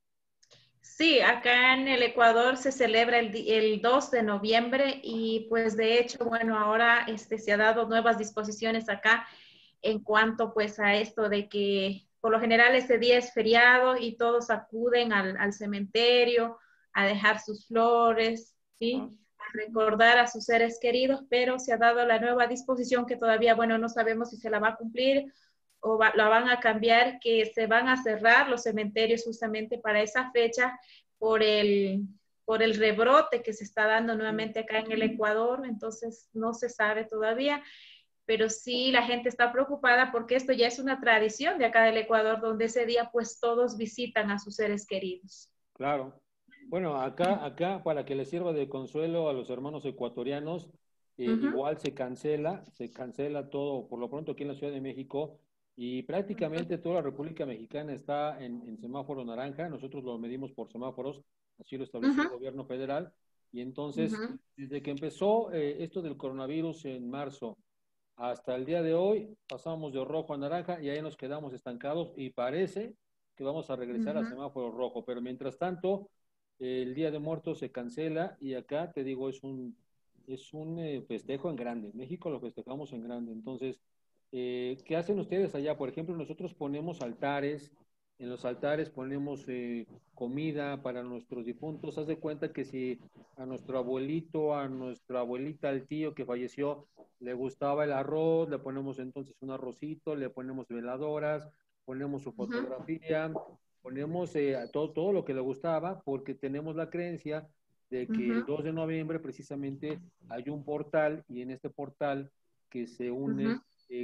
Sí, acá en el Ecuador se celebra el 2 de noviembre y pues de hecho, bueno, ahora se ha dado nuevas disposiciones acá en cuanto pues a esto de que por lo general ese día es feriado y todos acuden al cementerio a dejar sus flores, Ajá. ¿sí? A recordar a sus seres queridos, pero se ha dado la nueva disposición que todavía, bueno, no sabemos si se la va a cumplir o la van a cambiar, que se van a cerrar los cementerios justamente para esa fecha por por el rebrote que se está dando nuevamente acá en el Ecuador, entonces no se sabe todavía, pero sí la gente está preocupada porque esto ya es una tradición de acá del Ecuador, donde ese día pues todos visitan a sus seres queridos. Claro. Bueno, acá, para que les sirva de consuelo a los hermanos ecuatorianos, Ujú, igual se cancela todo, por lo pronto aquí en la Ciudad de México, y ujú, prácticamente toda la República Mexicana está en semáforo naranja. Nosotros lo medimos por semáforos, así lo estableció el ujú, gobierno federal. Y entonces, ujú. desde que empezó esto del coronavirus en marzo hasta el día de hoy, pasamos de rojo a naranja y ahí nos quedamos estancados y parece que vamos a regresar a Ujú. semáforo rojo, pero mientras tanto, el Día de Muertos se cancela y acá, te digo, es un festejo en grande. En México lo festejamos en grande. Entonces, ¿qué hacen ustedes allá? Por ejemplo, nosotros ponemos altares, en los altares ponemos comida para nuestros difuntos. Haz de cuenta que si a nuestro abuelito, a nuestra abuelita, al tío que falleció, le gustaba el arroz, le ponemos entonces un arrocito, le ponemos veladoras, ponemos su Ujú, fotografía, ponemos todo lo que le gustaba, porque tenemos la creencia de que el ujú, 2 de noviembre precisamente hay un portal y en este portal que se une ujú.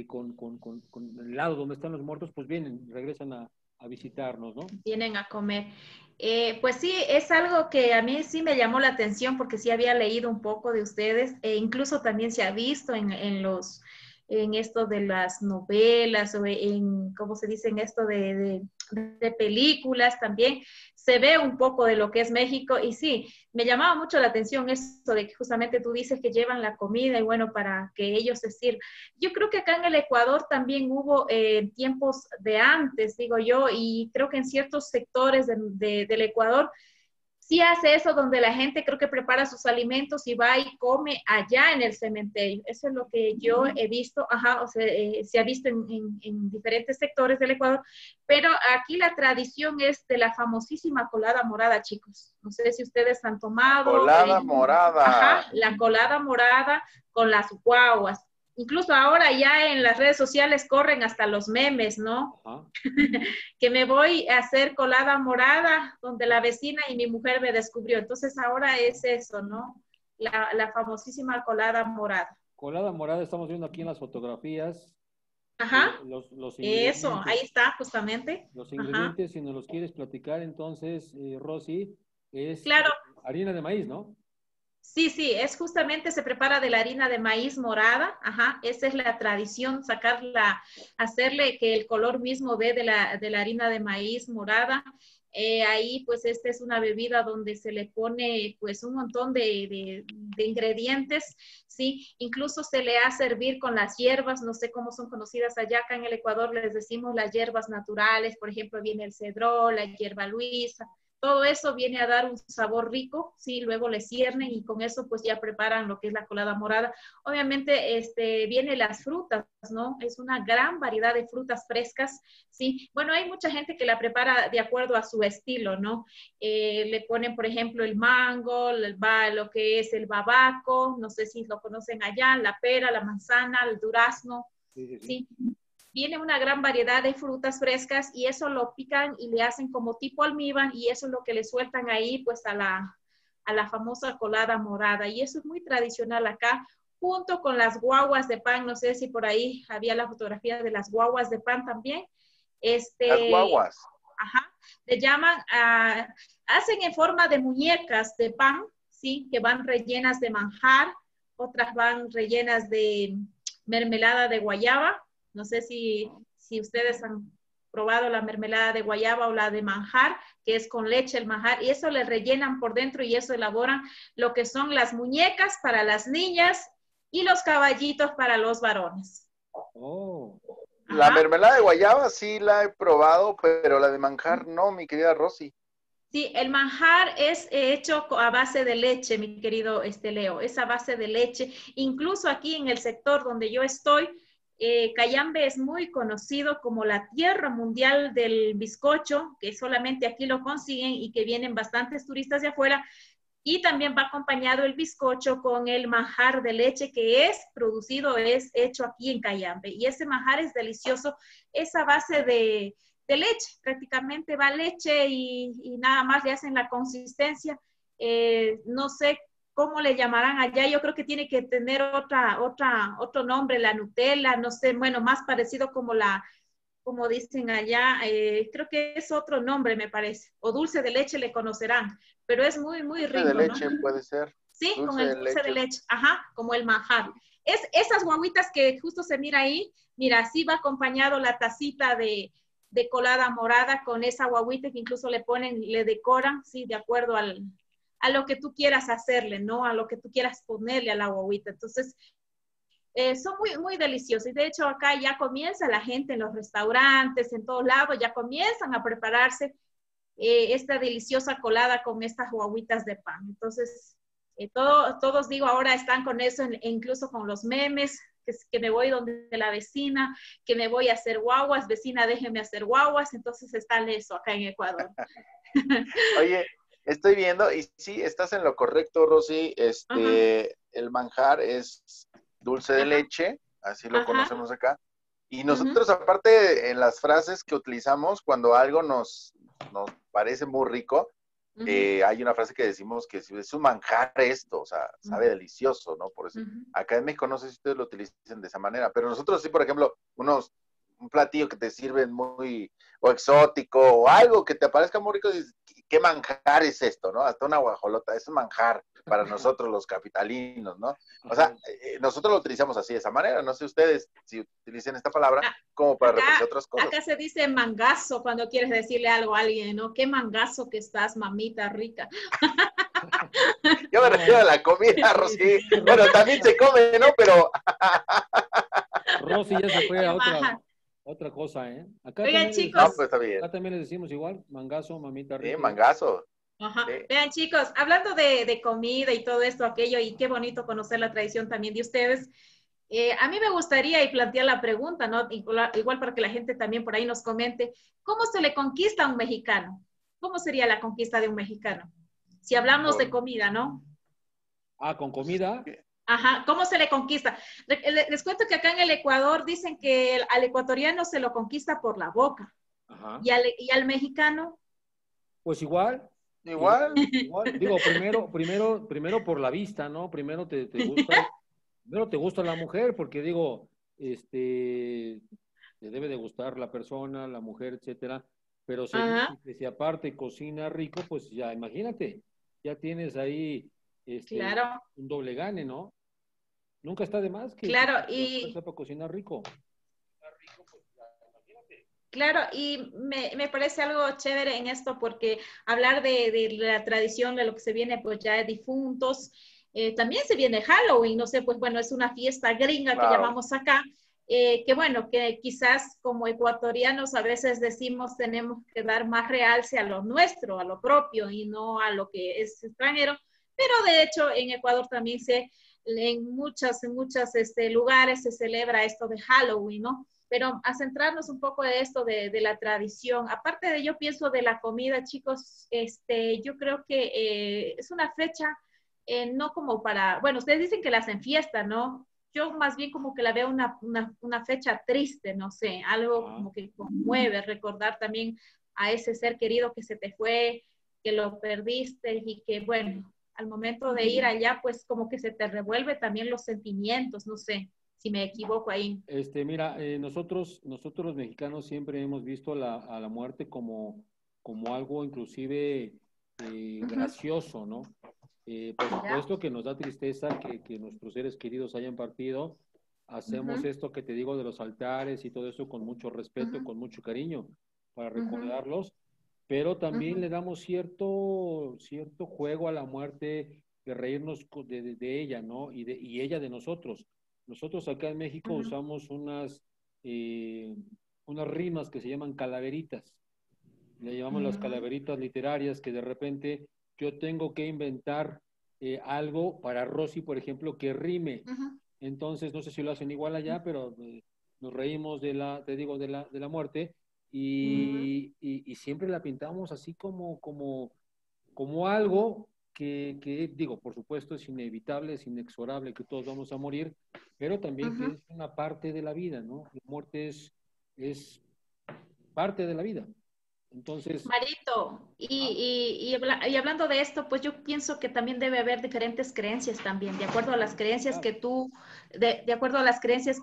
con el lado donde están los muertos, pues vienen, regresan a visitarnos, ¿no? Vienen a comer. Pues sí, es algo que a mí sí me llamó la atención porque sí había leído un poco de ustedes e incluso también se ha visto en esto de las novelas o en, ¿cómo se dice? En esto de películas también. Se ve un poco de lo que es México y sí, me llamaba mucho la atención eso de que justamente tú dices que llevan la comida y bueno, para que ellos se sirvan. Yo creo que acá en el Ecuador también hubo tiempos de antes, digo yo, y creo que en ciertos sectores del Ecuador sí hace eso donde la gente creo que prepara sus alimentos y va y come allá en el cementerio. Eso es lo que yo he visto, ajá, o sea, se ha visto en diferentes sectores del Ecuador, pero aquí la tradición es de la famosísima colada morada, chicos. No sé si ustedes han tomado, Colada morada. ajá, la colada morada con las guaguas. incluso ahora ya en las redes sociales corren hasta los memes, ¿no? Ajá. Que me voy a hacer colada morada, donde la vecina y mi mujer me descubrió. Entonces ahora es eso, ¿no? La famosísima colada morada. Colada morada, estamos viendo aquí en las fotografías Ajá, los eso, ahí ingredientes. está justamente. Los Ajá, ingredientes, si nos los quieres platicar, entonces, Rosy, es claro. harina de maíz, ¿no? Sí, sí, es justamente se prepara de la harina de maíz morada, ajá, esa es la tradición, sacarla, hacerle que el color mismo de la harina de maíz morada. Ahí pues esta es una bebida donde se le pone pues un montón de ingredientes, ¿sí? Incluso se le hace hervir con las hierbas, no sé cómo son conocidas allá, acá en el Ecuador les decimos las hierbas naturales, por ejemplo viene el cedrón, la hierba luisa, todo eso viene a dar un sabor rico, ¿sí? Luego le ciernen y con eso pues ya preparan lo que es la colada morada. Obviamente vienen las frutas, ¿no? Es una gran variedad de frutas frescas, ¿sí? Bueno, hay mucha gente que la prepara de acuerdo a su estilo, ¿no? Le ponen, por ejemplo, el mango, lo que es el babaco, no sé si lo conocen allá, la pera, la manzana, el durazno, Sí, sí, sí. ¿sí? Viene una gran variedad de frutas frescas y eso lo pican y le hacen como tipo almíbar y eso es lo que le sueltan ahí pues a la famosa colada morada y eso es muy tradicional acá junto con las guaguas de pan, no sé si por ahí había la fotografía de las guaguas de pan también, Las guaguas. ajá, le llaman, hacen en forma de muñecas de pan, ¿sí? Que van rellenas de manjar, otras van rellenas de mermelada de guayaba, no sé si ustedes han probado la mermelada de guayaba o la de manjar, que es con leche el manjar, y eso le rellenan por dentro y eso elaboran lo que son las muñecas para las niñas y los caballitos para los varones. Oh, La Ajá. mermelada de guayaba sí la he probado, pero la de manjar no, mi querida Rosy. Sí, el manjar es hecho a base de leche, mi querido Leo, es a base de leche. Incluso aquí en el sector donde yo estoy, Cayambe es muy conocido como la tierra mundial del bizcocho, que solamente aquí lo consiguen y que vienen bastantes turistas de afuera. Y también va acompañado el bizcocho con el manjar de leche que es producido, es hecho aquí en Cayambe. Y ese manjar es delicioso, esa base de leche, prácticamente va leche y nada más le hacen la consistencia. No sé cómo le llamarán allá, yo creo que tiene que tener otro nombre, la Nutella, no sé, bueno, más parecido como dicen allá, creo que es otro nombre, me parece, o dulce de leche le conocerán, pero es muy, muy Dulce de rico, ¿no? leche puede ser. Sí, con Dulce el de dulce de leche. leche, ajá, como el manjar. Es esas guaguitas que justo se mira ahí, mira, así va acompañado la tacita de colada morada con esa guaguita que incluso le ponen, le decoran, sí, de acuerdo a lo que tú quieras hacerle, ¿no? A lo que tú quieras ponerle a la guaguita. Entonces, son muy, muy deliciosos. Y de hecho acá ya comienza la gente en los restaurantes, en todos lados, ya comienzan a prepararse esta deliciosa colada con estas guaguitas de pan. Entonces, todos digo, ahora están con eso, incluso con los memes, que me voy donde la vecina, que me voy a hacer guaguas, vecina, déjeme hacer guaguas. Entonces está eso acá en Ecuador. Oye, estoy viendo, y sí, estás en lo correcto, Rosy. Ajá, El manjar es dulce de ajá, leche, así lo ajá, conocemos acá. Y uh-huh, nosotros, aparte, en las frases que utilizamos, cuando algo nos parece muy rico, uh-huh, hay una frase que decimos que es un manjar esto, o sea, sabe delicioso, ¿no? Por eso, uh-huh. acá en México no sé si ustedes lo utilicen de esa manera, pero nosotros sí, por ejemplo, un platillo que te sirven muy, o exótico, o algo que te parezca muy rico, dices, ¿qué manjar es esto, no? Hasta una guajolota, es un manjar para nosotros los capitalinos, ¿no? O sea, ajá. nosotros lo utilizamos así de esa manera, no sé ustedes si utilicen esta palabra Ah, como para acá, referirse a otras acá cosas. se dice mangazo cuando quieres decirle algo a alguien, ¿no? Qué mangazo que estás, mamita rica. Yo me refiero a No, la comida, sí, sí, Rosy. sí, Bueno, Rosy, también se come, ¿no? Pero Rosy ya se fue a El maja. otra cosa, ¿eh? Oigan, no, pues está bien. Acá también le decimos igual, mangazo, mamita Sí, rica. mangazo. Ajá. Sí. Vean, chicos, hablando de comida y todo esto, aquello, y qué bonito conocer la tradición también de ustedes. A mí me gustaría y plantear la pregunta, ¿no? Igual para que la gente también por ahí nos comente, ¿cómo se le conquista a un mexicano? ¿Cómo sería la conquista de un mexicano? Si hablamos de Con, comida, ¿no? Ah, con comida. Ajá, ¿cómo se le conquista? Les cuento que acá en el Ecuador dicen que al ecuatoriano se lo conquista por la boca. Ajá. Y al mexicano? Pues igual, Igual. igual. Digo, primero por la vista, ¿no? Primero te gusta la mujer, porque digo, te debe de gustar la persona, la mujer, etcétera. Pero se Ajá, dice que si aparte cocina rico, pues ya imagínate, ya tienes ahí claro, un doble gane, ¿no? Nunca está de más que claro, la mujer sepa cocinar rico. claro, y me parece algo chévere en esto porque hablar de la tradición, de lo que se viene pues ya de difuntos, también se viene Halloween, no sé, pues bueno, es una fiesta gringa que Claro. llamamos acá, que bueno, que quizás como ecuatorianos a veces decimos tenemos que dar más realce a lo nuestro, a lo propio y no a lo que es extranjero, pero de hecho en Ecuador también en muchos lugares se celebra esto de Halloween, ¿no? Pero a centrarnos un poco de esto de la tradición. Aparte de, yo pienso de la comida, chicos, yo creo que es una fecha no como para, bueno, ustedes dicen que la hacen fiesta, ¿no? Yo más bien como que la veo una fecha triste, no sé, algo Ah, como que conmueve, recordar también a ese ser querido que se te fue, que lo perdiste y que, bueno, al momento de ir allá, pues como que se te revuelve también los sentimientos, no sé si me equivoco ahí. mira, nosotros los mexicanos siempre hemos visto a la muerte como algo inclusive Ujú. gracioso, ¿no? Por Ya. supuesto que nos da tristeza que nuestros seres queridos hayan partido. Hacemos Ujú, esto que te digo de los altares y todo eso con mucho respeto, ujú, con mucho cariño para ujú, recordarlos, pero también ujú, le damos cierto juego a la muerte de reírnos de ella, ¿no? Y ella de nosotros. Nosotros acá en México ujú, usamos eh, unas rimas que se llaman calaveritas. Le llamamos las ujú, calaveritas literarias que de repente yo tengo que inventar algo para Rosy, por ejemplo, que rime. ujú, Entonces, no sé si lo hacen igual allá, pero nos reímos te digo, de la muerte ujú, y siempre la pintamos así como algo digo, por supuesto, es inevitable, es inexorable que todos vamos a morir, pero también que ujú. es una parte de la vida, ¿no? La muerte es parte de la vida. Entonces, Marito, ajá, y hablando de esto, pues yo pienso que también debe haber diferentes creencias también, de acuerdo a las creencias claro. que tú, de acuerdo a las creencias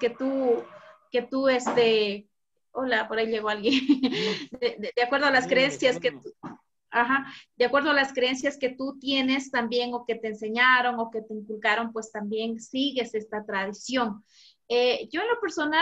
que tú, hola, por ahí llegó alguien, Mm, de acuerdo a las salúdalo, creencias que salúdalo. tú, ajá, de acuerdo a las creencias que tú tienes también o que te enseñaron o que te inculcaron, pues también sigues esta tradición. Yo en lo personal,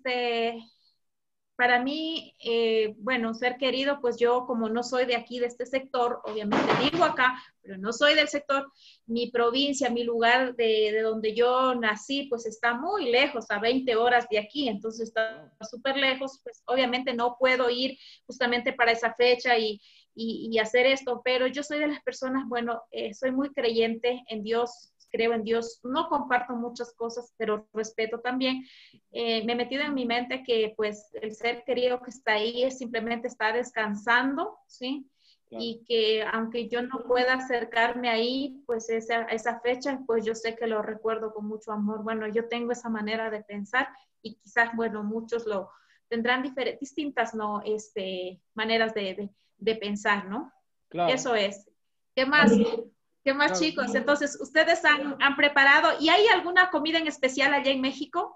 para mí, bueno, ser querido, pues yo como no soy de aquí, de este sector, obviamente vivo acá, pero no soy del sector, mi provincia, mi lugar de donde yo nací, pues está muy lejos, a 20 horas de aquí, entonces está Wow. súper lejos, pues obviamente no puedo ir justamente para esa fecha y hacer esto, pero yo soy de las personas, bueno, soy muy creyente en Dios, creo en Dios, no comparto muchas cosas, pero respeto también me he metido en mi mente que pues el ser querido que está ahí es simplemente está descansando, ¿sí? Claro. Y que aunque yo no pueda acercarme ahí, pues esa fecha, pues yo sé que lo recuerdo con mucho amor. Bueno, yo tengo esa manera de pensar y quizás, bueno, muchos lo tendrán distintas, ¿no? Maneras de pensar, ¿no? Claro, Eso es. ¿Qué más? ¿Qué más, claro. chicos? Entonces, ¿ustedes han preparado? ¿Y hay alguna comida en especial allá en México?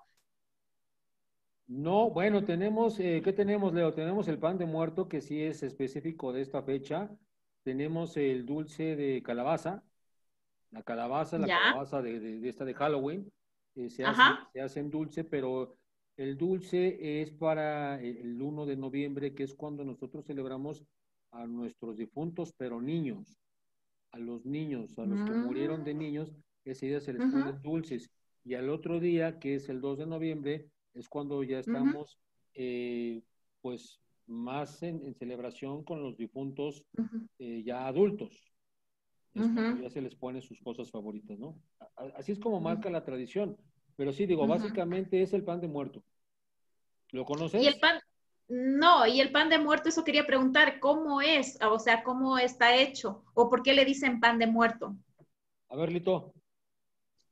No, bueno, ¿qué tenemos, Leo? Tenemos el pan de muerto, que sí es específico de esta fecha. Tenemos el dulce de calabaza, la Ya, calabaza de esta de Halloween. ajá. Se hace en dulce, pero el dulce es para el 1 de noviembre, que es cuando nosotros celebramos a nuestros difuntos, pero niños, a los que murieron de Mm, niños, ese día se les ujú, ponen dulces. Y al otro día, que es el 2 de noviembre, es cuando ya ujú, estamos, pues, más en celebración con los difuntos ujú, ya adultos. Es cuando ujú, ya se les pone sus cosas favoritas, ¿no? Así es como ujú, marca la tradición. Pero sí, digo, ujú. básicamente es el pan de muerto. ¿Lo Y el conoces? pan, no, y el pan de muerto, eso quería preguntar, ¿cómo es? O sea, ¿cómo está hecho? ¿O por qué le dicen pan de muerto? A ver, Lito.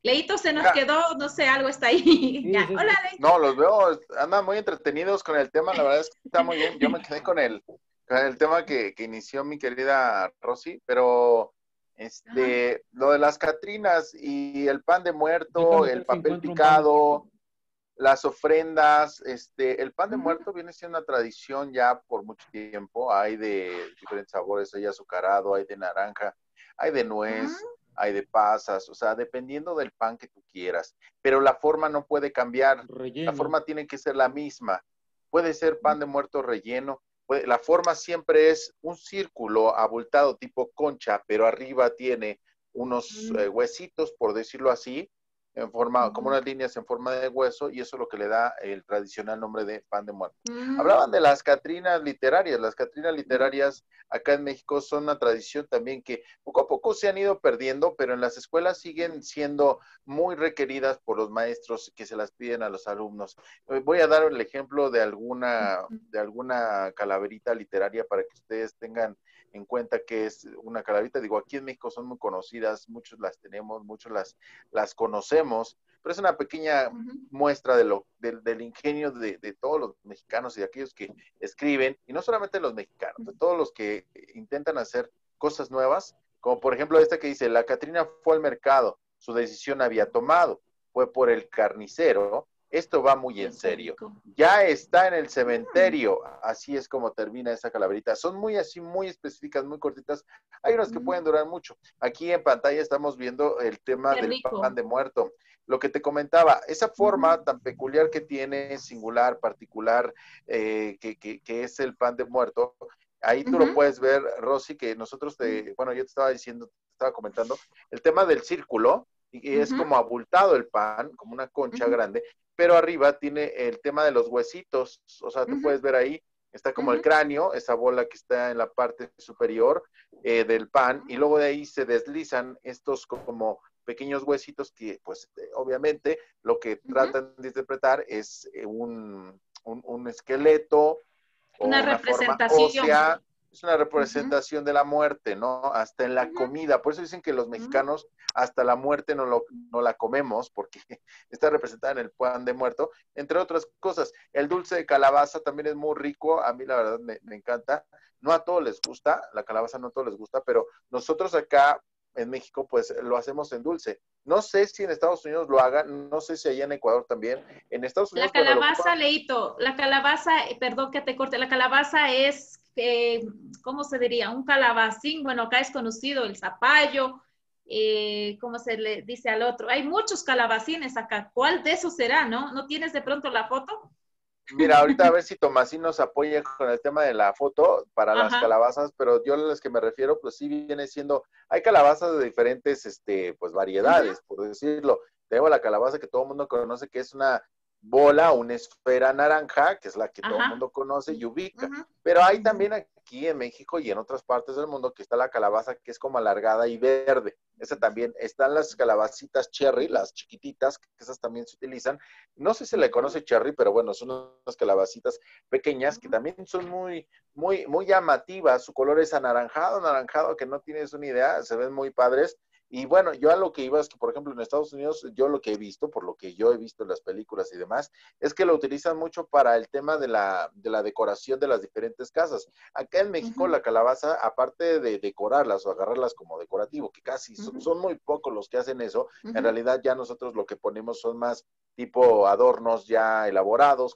Leito se nos Mira, quedó, no sé, algo está ahí. Sí, Ya, sí, hola, sí. Leito. no, los veo, andan muy entretenidos con el tema, la verdad es que está muy bien. Yo me quedé con el tema que inició mi querida Rosy, pero Ajá. lo de las Catrinas y el pan de muerto, Déjame el ver si papel encuentro un pan de muerto. picado, las ofrendas, el pan de Ujú, muerto viene siendo una tradición ya por mucho tiempo. Hay de diferentes sabores, hay azucarado, hay de naranja, hay de nuez, ujú, hay de pasas, o sea, dependiendo del pan que tú quieras. Pero la forma no puede cambiar, la Relleno. forma tiene que ser la misma. Puede ser pan de muerto relleno, la forma siempre es un círculo abultado tipo concha, pero arriba tiene unos ujú, huesitos, por decirlo así, en forma, como ujú, unas líneas en forma de hueso, y eso es lo que le da el tradicional nombre de pan de muerto. Hablaban ujú, de las Catrinas literarias acá en México son una tradición también que poco a poco se han ido perdiendo, pero en las escuelas siguen siendo muy requeridas por los maestros que se las piden a los alumnos. Voy a dar el ejemplo de alguna calaverita literaria para que ustedes tengan en cuenta que es una calaverita. Digo, aquí en México son muy conocidas, muchos las tenemos, muchos las conocemos, pero es una pequeña ujú, muestra del ingenio de todos los mexicanos y de aquellos que escriben, y no solamente los mexicanos, de todos los que intentan hacer cosas nuevas, como por ejemplo esta que dice, la Catrina fue al mercado, su decisión había tomado, fue por el carnicero, esto va muy en Ay, qué serio. rico. Ya está en el Mm, cementerio, así es como termina esa calaverita. Son muy así, muy específicas, muy cortitas. Hay unas que pueden mm, durar mucho. Aquí en pantalla estamos viendo el tema qué del pan rico. de muerto. Lo que te comentaba, esa Ujú, forma tan peculiar que tiene, singular, particular, que es el pan de muerto, ahí tú lo ujú, puedes ver, Rosy, que nosotros bueno, yo te estaba diciendo, te estaba comentando, el tema del círculo, y es ujú, como abultado el pan, como una concha ujú, grande, pero arriba tiene el tema de los huesitos, o sea, tú ujú, puedes ver ahí, está como el ujú, cráneo, esa bola que está en la parte superior del pan, y luego de ahí se deslizan estos como pequeños huesitos que, pues, obviamente lo que ujú. tratan de interpretar es un esqueleto o Una una forma representación. ósea, es una Ujú, representación de la muerte, ¿no? Hasta en la ujú, comida. Por eso dicen que los ujú, mexicanos hasta la muerte no la comemos, porque está representada en el pan de muerto, entre otras cosas. El dulce de calabaza también es muy rico, a mí la verdad me encanta. No a todos les gusta, la calabaza no a todos les gusta, pero nosotros acá en México pues lo hacemos en dulce. No sé si en Estados Unidos lo hagan, no sé si allá en Ecuador también. En Estados La Unidos, bueno, lo calabaza, ocupan. Leito, la calabaza, perdón que te corte, la calabaza es, ¿cómo se diría? Un calabacín, bueno, acá es conocido el zapallo, ¿cómo se le dice al otro? Hay muchos calabacines acá, ¿cuál de esos será, no? ¿No tienes de pronto la foto? Mira, ahorita a ver si Tomasín nos apoya con el tema de la foto para las Ajá, calabazas, pero yo a las que me refiero, pues sí viene siendo, hay calabazas de diferentes, pues ujú, variedades, por decirlo. Tengo la calabaza que todo el mundo conoce, que es una bola, una esfera naranja, que es la que todo el ajá, mundo conoce y ubica. ujú, Pero hay ujú, también aquí en México y en otras partes del mundo que está la calabaza que es como alargada y verde. Esa también. Están las calabacitas cherry, las chiquititas, que esas también se utilizan. No sé si se le ujú, conoce cherry, pero bueno, son unas calabacitas pequeñas que ujú. también son muy llamativas. Su color es anaranjado, anaranjado, que no tienes una idea, se ven muy padres. Y bueno, yo a lo que iba es que, por ejemplo, en Estados Unidos, yo lo que he visto, por lo que yo he visto en las películas y demás, es que lo utilizan mucho para el tema de la decoración de las diferentes casas. Acá en México, Ujú, la calabaza, aparte de decorarlas o agarrarlas como decorativo, que casi ujú, son muy pocos los que hacen eso, en ujú, realidad ya nosotros lo que ponemos son más tipo adornos ya elaborados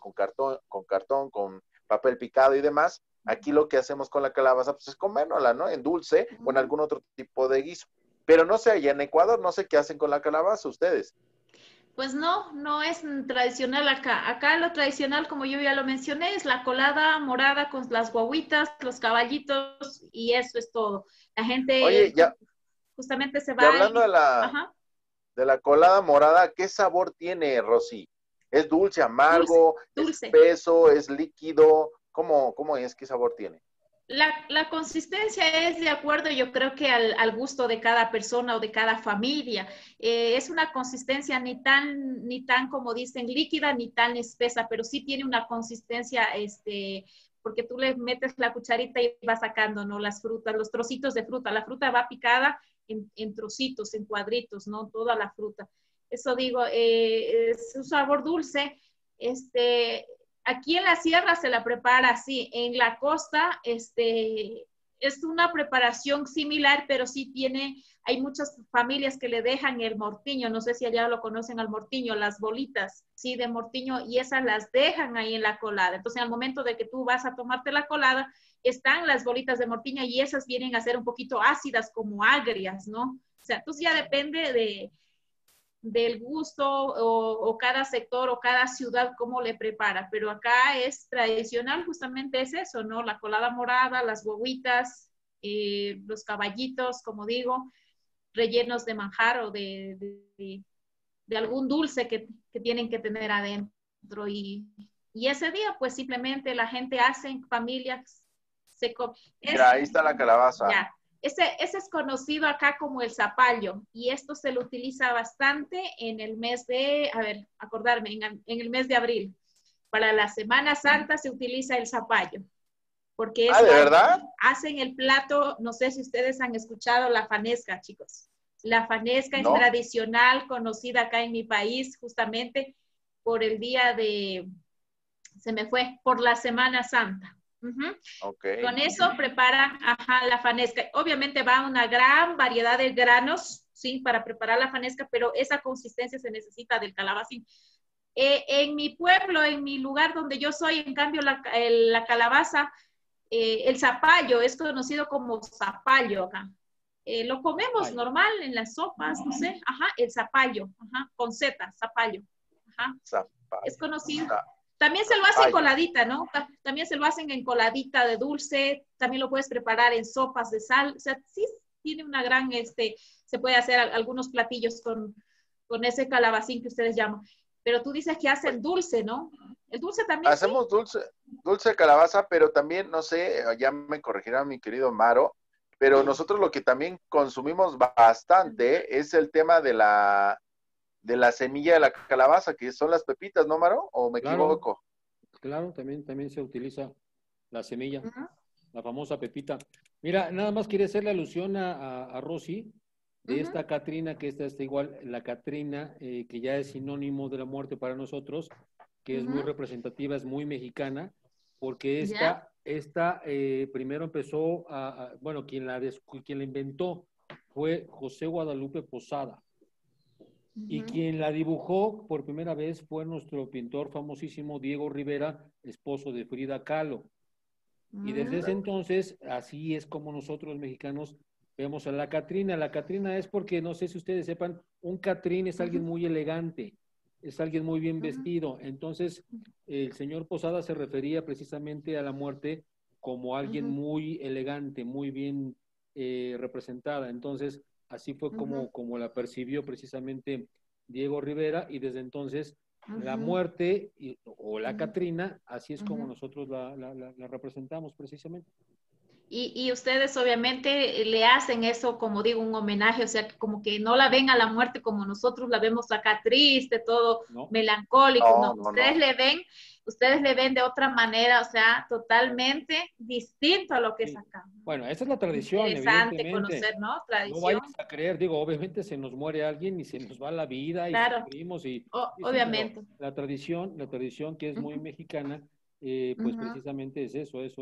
con papel picado y demás. Aquí lo que hacemos con la calabaza pues es comérnosla, ¿no? En dulce o en ujú. algún otro tipo de guiso. Pero no sé, allá en Ecuador no sé qué hacen con la calabaza ustedes. Pues no, no es tradicional acá. Acá lo tradicional, como yo ya lo mencioné, es la colada morada con las guaguitas, los caballitos y eso es todo. La Oye, gente justamente se y va hablando y, ajá, de la colada morada, ¿qué sabor tiene, Rosy? ¿Es dulce, dulce, amargo, es dulce. espeso, es líquido? ¿Cómo es? ¿Qué sabor tiene? La consistencia es de acuerdo, yo creo que al gusto de cada persona o de cada familia. Es una consistencia ni tan, como dicen, líquida, ni tan espesa, pero sí tiene una consistencia, porque tú le metes la cucharita y vas sacando, ¿no? Las frutas, los trocitos de fruta. La fruta va picada en trocitos, en cuadritos, ¿no? Toda la fruta. eso digo, es un sabor dulce. Aquí en la sierra se la prepara así, en la costa, es una preparación similar, pero sí hay muchas familias que le dejan el mortiño, no sé si allá lo conocen al mortiño, las bolitas, sí, de mortiño, y esas las dejan ahí en la colada. Entonces, al momento de que tú vas a tomarte la colada, están las bolitas de mortiño y esas vienen a ser un poquito ácidas, como agrias, ¿no? O sea, entonces ya depende del gusto o cada sector o cada ciudad cómo le prepara, pero acá es tradicional, justamente es eso, ¿no? La colada morada, las guaguitas, los caballitos, como digo, rellenos de manjar o de algún dulce que tienen que tener adentro y ese día pues simplemente la gente hace en familias, Mira, ahí está la calabaza. ya. Ese es conocido acá como el zapallo y esto se lo utiliza bastante en el mes de, a ver, acordarme, en el mes de abril. Para la Semana Santa se utiliza el zapallo porque Ah, ¿de verdad? hacen el plato, no sé si ustedes han escuchado la fanesca, chicos. La fanesca es ¿No? tradicional, conocida acá en mi país justamente por el día por la Semana Santa. Ok. Con eso preparan la fanesca. Obviamente va una gran variedad de granos, ¿sí? Para preparar la fanesca, pero esa consistencia se necesita del calabacín. En mi pueblo, en mi lugar donde yo soy, en cambio, la calabaza, el zapallo, es conocido como zapallo acá. Lo comemos normal en las sopas, no sé, el zapallo, con Z, zapallo. Es conocido. También se lo hacen coladita, ¿no? También se lo hacen en coladita de dulce, también lo puedes preparar en sopas de sal, o sea, sí tiene una gran, se puede hacer algunos platillos con ese calabacín que ustedes llaman. Pero tú dices que hacen dulce, ¿no? El dulce también. Hacemos dulce de calabaza, pero también, no sé, ya me corregirá mi querido Maro, pero nosotros lo que también consumimos bastante es el tema de la semilla de la calabaza, que son las pepitas, ¿no, Maro? ¿O me equivoco? Claro, también se utiliza la semilla, la famosa pepita. Mira, nada más quería hacerle alusión a Rosy, de esta Catrina, que esta está igual, la Catrina, que ya es sinónimo de la muerte para nosotros, que es muy representativa, es muy mexicana, porque esta primero empezó, bueno, quien la inventó fue José Guadalupe Posada. Y quien la dibujó por primera vez fue nuestro pintor famosísimo Diego Rivera, esposo de Frida Kahlo. Y desde ese entonces, así es como nosotros los mexicanos vemos a la Catrina. La Catrina es porque, no sé si ustedes sepan, un Catrín es alguien muy elegante, es alguien muy bien vestido. Entonces, el señor Posada se refería precisamente a la muerte como alguien muy elegante, muy bien representada. Entonces, así fue como la percibió precisamente Diego Rivera y desde entonces la muerte o la Catrina, así es como nosotros la representamos precisamente. Y ustedes obviamente le hacen eso, como digo, un homenaje, o sea, como que no la ven a la muerte como nosotros la vemos acá triste, todo melancólico, no, ustedes le ven de otra manera, o sea, totalmente distinto a lo que es acá. Bueno, esa es la tradición, interesante conocer, ¿no? Tradición. No vayas a creer, digo, obviamente se nos muere alguien y se nos va la vida y sufrimos obviamente. La tradición que es muy mexicana, pues precisamente es eso es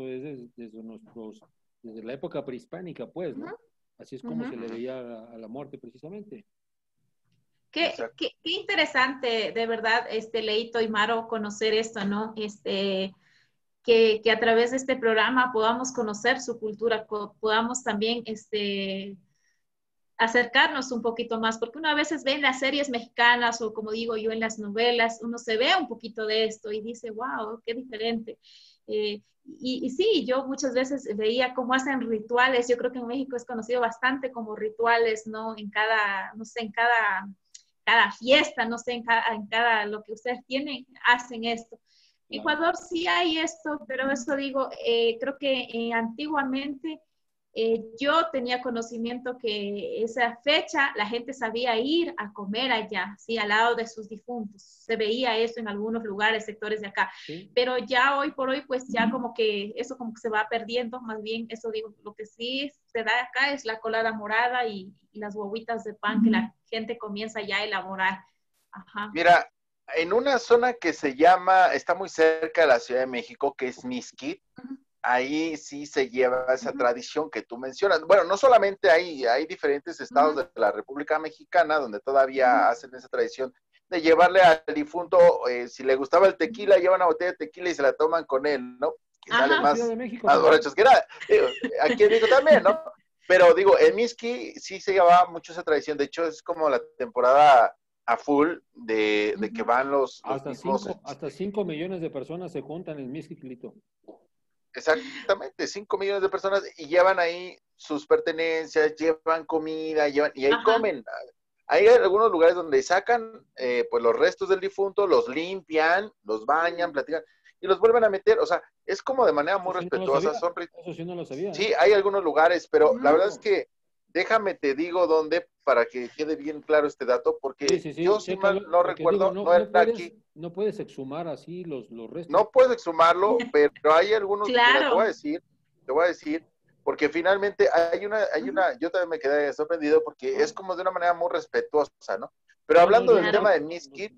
desde la época prehispánica, pues, ¿no? Así es como se le veía a la muerte precisamente. Qué interesante, de verdad, Leito y Maro, conocer esto, ¿no? Que a través de este programa podamos conocer su cultura, podamos también acercarnos un poquito más, porque uno a veces ve en las series mexicanas o como digo yo en las novelas, uno se ve un poquito de esto y dice, wow, qué diferente. Y sí, yo muchas veces veía cómo hacen rituales, yo creo que en México es conocido bastante como rituales, ¿no? En cada, no sé, en cada fiesta, no sé, en cada lo que ustedes tienen, hacen esto. En Ecuador sí hay esto, pero eso digo, creo que antiguamente yo tenía conocimiento que esa fecha la gente sabía ir a comer allá, ¿sí? Al lado de sus difuntos. Se veía eso en algunos lugares, sectores de acá. Sí. Pero ya hoy por hoy, pues ya como que eso como que se va perdiendo, más bien eso digo, lo que sí se da acá es la colada morada y las guaguitas de pan que la gente comienza ya a elaborar Ajá. Mira, en una zona que se llama, está muy cerca de la Ciudad de México, que es Mixquic, ahí sí se lleva esa tradición que tú mencionas. Bueno, no solamente ahí, hay diferentes estados de la República Mexicana donde todavía hacen esa tradición de llevarle al difunto, si le gustaba el tequila, llevan una botella de tequila y se la toman con él, ¿no? Y salen Ajá. Ciudad de México más también. borrachos que nada. Digo, aquí en México también, ¿no? Pero digo, en Mixquic sí se llevaba mucho esa tradición. De hecho, es como la temporada a full de que van los Hasta mismos. hasta 5 millones de personas se juntan en Mixquiclito. Exactamente, 5 millones de personas y llevan ahí sus pertenencias, llevan comida, llevan, y ahí Ajá. comen. Hay algunos lugares donde sacan pues los restos del difunto, los limpian, los bañan, platican y los vuelven a meter. O sea, es como de manera muy Eso sí no lo respetuosa. sabía. Eso sí no lo sabía. Sí, hay algunos lugares, pero la verdad es que déjame te digo dónde para que quede bien claro este dato, porque Sí, yo si mal chécalo, no porque digo, recuerdo, no era aquí. no puedes exhumar así los restos. No puedes exhumarlo, pero hay algunos, mira, Claro. te voy a decir, porque finalmente yo también me quedé sorprendido porque es como de una manera muy respetuosa, ¿no? Pero hablando del tema de Mixquic,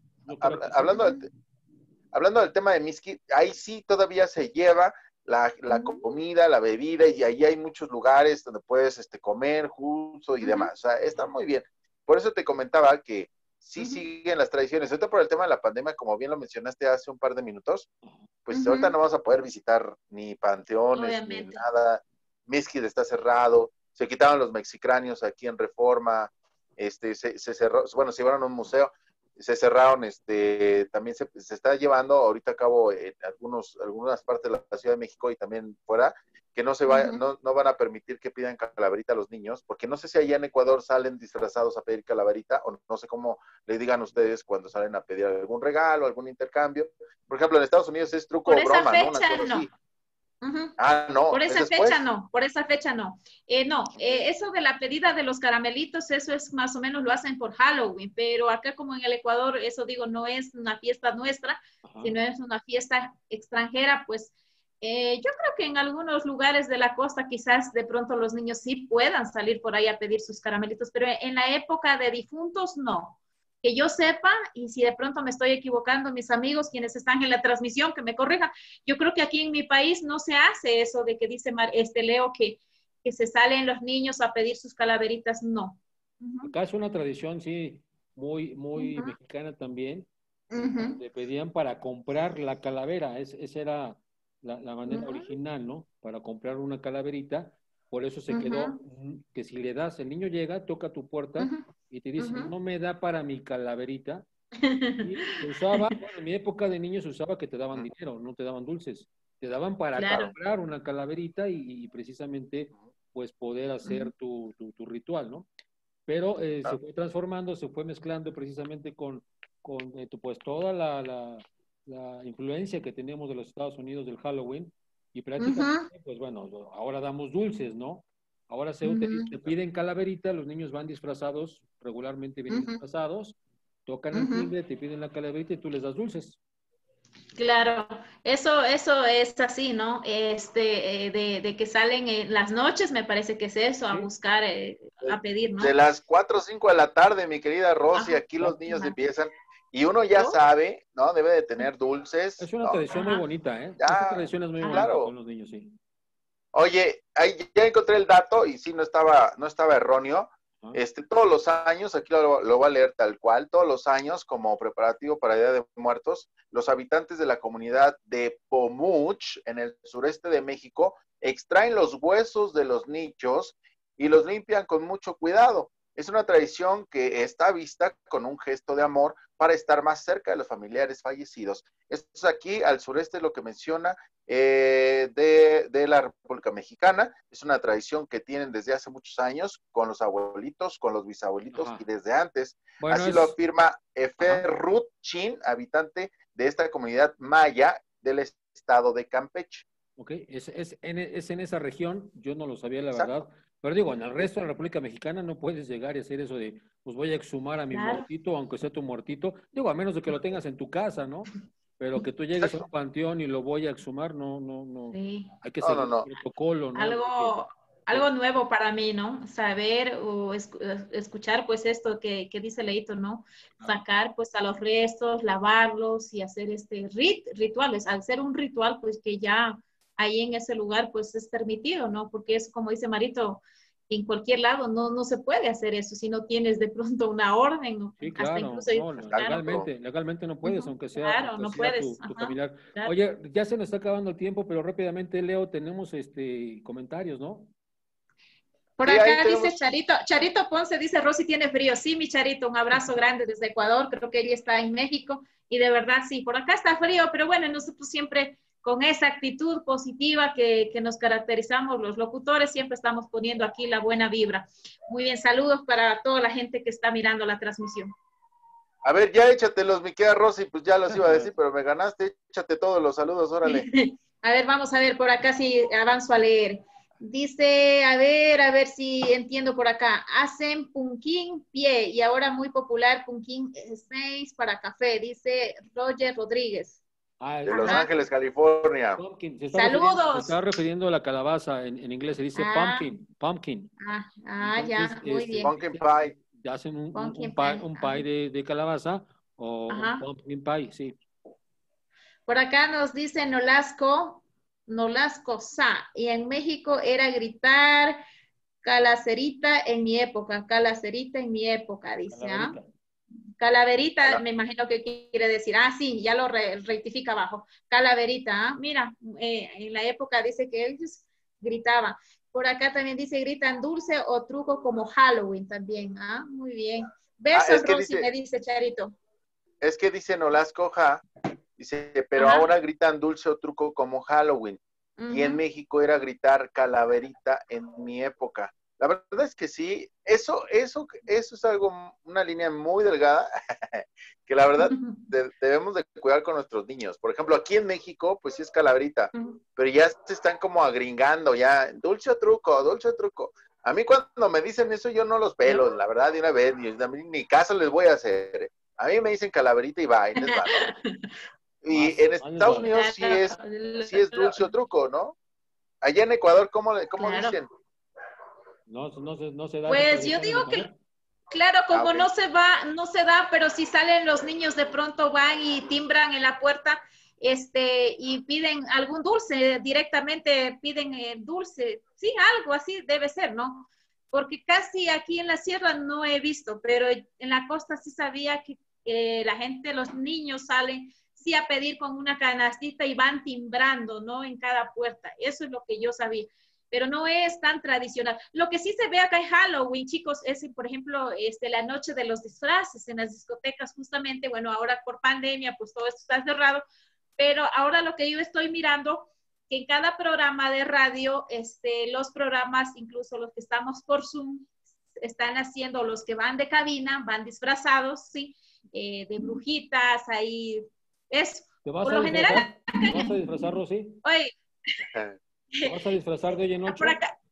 hablando del tema de Mixquic, ahí sí todavía se lleva la comida, la bebida, y ahí hay muchos lugares donde puedes comer justo y demás. O sea, está muy bien. Por eso te comentaba que sí siguen las tradiciones. Ahorita por el tema de la pandemia, como bien lo mencionaste hace un par de minutos, pues ahorita no vas a poder visitar ni panteones, ni Obviamente. nada. Mixquic está cerrado. Se quitaron los mexicráneos aquí en Reforma. Se cerró, bueno, se llevaron a un museo. Se cerraron, también se está llevando ahorita a cabo en algunas partes de la Ciudad de México y también fuera, que no no van a permitir que pidan calaverita a los niños, porque no sé si allá en Ecuador salen disfrazados a pedir calaverita, o no sé cómo le digan ustedes cuando salen a pedir algún regalo, algún intercambio. Por ejemplo, en Estados Unidos es truco Por o esa broma, ¿no? Una fecha, cosa no. así. No, Por es esa fecha después. no, por esa fecha no. Eso de la pedida de los caramelitos, eso es más o menos lo hacen por Halloween, pero acá como en el Ecuador, eso digo, no es una fiesta nuestra, sino es una fiesta extranjera, pues yo creo que en algunos lugares de la costa quizás de pronto los niños sí puedan salir por ahí a pedir sus caramelitos, pero en la época de difuntos no. Que yo sepa, y si de pronto me estoy equivocando, mis amigos, quienes están en la transmisión, que me corrijan, yo creo que aquí en mi país no se hace eso de que dice Leo que se salen los niños a pedir sus calaveritas, no. Acá es una tradición, sí, muy mexicana también. Le pedían para comprar la calavera, esa era la manera original, ¿no? Para comprar una calaverita, por eso se quedó que si le das, el niño llega, toca tu puerta y te dice, no me da para mi calaverita. Y se usaba, bueno, en mi época de niño se usaba que te daban dinero, no te daban dulces, te daban para comprar una calaverita y precisamente pues poder hacer tu ritual, ¿no? Pero se fue transformando, se fue mezclando precisamente con pues toda la influencia que tenemos de los Estados Unidos del Halloween y prácticamente, pues bueno, ahora damos dulces, ¿no? Ahora te piden calaverita, los niños van disfrazados, regularmente vienen disfrazados, tocan el timbre, te piden la calaverita y tú les das dulces. Claro, eso es así, ¿no? De que salen en las noches, me parece que es eso, a buscar, a pedir, ¿no? De las 4 o 5 de la tarde, mi querida Rosy, aquí los niños empiezan, y uno ya sabe, ¿no? Debe de tener dulces. Es una ¿no? tradición muy bonita, ¿eh? Ya, Esa tradición es muy bonita claro. con los niños, sí. Oye, ahí ya encontré el dato, y sí, no estaba erróneo. Todos los años, aquí lo voy a leer tal cual, todos los años, como preparativo para el Día de Muertos, los habitantes de la comunidad de Pomuch, en el sureste de México, extraen los huesos de los nichos y los limpian con mucho cuidado. Es una tradición que está vista con un gesto de amor para estar más cerca de los familiares fallecidos. Esto es aquí al sureste lo que menciona de la República Mexicana. Es una tradición que tienen desde hace muchos años con los abuelitos, con los bisabuelitos y desde antes. Bueno, así lo afirma Efer Ruth Chin, habitante de esta comunidad maya del estado de Campeche. Ok, es en esa región, yo no lo sabía la verdad, pero digo, en el resto de la República Mexicana no puedes llegar y hacer eso de, pues voy a exhumar a mi muertito, aunque sea tu muertito, digo, a menos de que lo tengas en tu casa, ¿no? Pero que tú llegues a un panteón y lo voy a exhumar, no. Sí. Hay que seguir el protocolo, ¿no? algo nuevo para mí, ¿no? Saber o escuchar pues esto que dice Leito, ¿no? Sacar pues a los restos, lavarlos y hacer rituales. Al ser un ritual pues que ya ahí en ese lugar pues es permitido, ¿no? Porque es como dice Marito, en cualquier lado no se puede hacer eso si no tienes de pronto una orden, ¿no? Sí, Hasta claro, incluso, no, claro, legalmente no puedes, aunque sea, claro, no puedes. tu Ajá, familiar. claro. Oye, ya se nos está acabando el tiempo, pero rápidamente, Leo, tenemos comentarios, ¿no? Por Sí, ahí acá dice tenemos. Charito Ponce, dice Rosy tiene frío. Sí, mi Charito, un abrazo grande desde Ecuador, creo que ella está en México y de verdad sí, por acá está frío, pero bueno, nosotros siempre con esa actitud positiva que nos caracterizamos los locutores, siempre estamos poniendo aquí la buena vibra. Muy bien, saludos para toda la gente que está mirando la transmisión. A ver, ya échatelos, mi querida Rosy, pues ya los iba a decir, pero me ganaste. Échate todos los saludos, órale. A ver, vamos a ver por acá si avanzo a leer. Dice, a ver si entiendo por acá. Hacen punquín pie y ahora muy popular punquín 6 para café, dice Roger Rodríguez. De Los Ajá. Ángeles, California. Pumpkin. Se Saludos. está refiriendo a la calabaza en inglés, se dice pumpkin. Ya, muy bien. Pumpkin pie. Hacen Pumpkin un pie de calabaza o un pumpkin pie, sí. Por acá nos dice Nolasco Sa, y en México era gritar calacerita en mi época, dice, ¿ah? Calaverita, me imagino que quiere decir, sí, ya lo rectifica abajo, calaverita, mira, en la época dice que ellos gritaban. Por acá también dice, gritan dulce o truco como Halloween también, muy bien. Besos, Rosy, me dice Charito. Es que dice Nolasco Ja, dice, pero ahora gritan dulce o truco como Halloween. Y en México era gritar calaverita en mi época. La verdad es que sí, eso es algo, una línea muy delgada, que la verdad debemos de cuidar con nuestros niños. Por ejemplo, aquí en México, pues sí es calaverita, pero ya se están como agringando, ya, dulce o truco, dulce o truco. A mí cuando me dicen eso, yo no los pelo, la verdad, de una vez, ni caso les voy a hacer. A mí me dicen calaverita y va, y les va, ¿no? Y en Estados Unidos sí es dulce o truco, ¿no? Allá en Ecuador, ¿cómo dicen? No se da. Pues yo digo que, claro, como no se da, pero si salen los niños de pronto van y timbran en la puerta, y piden algún dulce, directamente piden dulce, sí, algo así debe ser, ¿no? Porque casi aquí en la sierra no he visto, pero en la costa sí sabía que la gente, los niños salen sí a pedir con una canastita y van timbrando, ¿no? En cada puerta. Eso es lo que yo sabía, pero no es tan tradicional. Lo que sí se ve acá en Halloween, chicos, es, por ejemplo, la noche de los disfraces en las discotecas, justamente, bueno, ahora por pandemia, pues todo esto está cerrado, pero ahora lo que yo estoy mirando, que en cada programa de radio, los programas, incluso los que estamos por Zoom, están haciendo, los que van de cabina, van disfrazados, ¿sí? De brujitas, ahí, eso. Por lo general. ¿Te vas a disfrazar, Rosy? Oye. ¿Te vas a disfrazar de hoy en noche?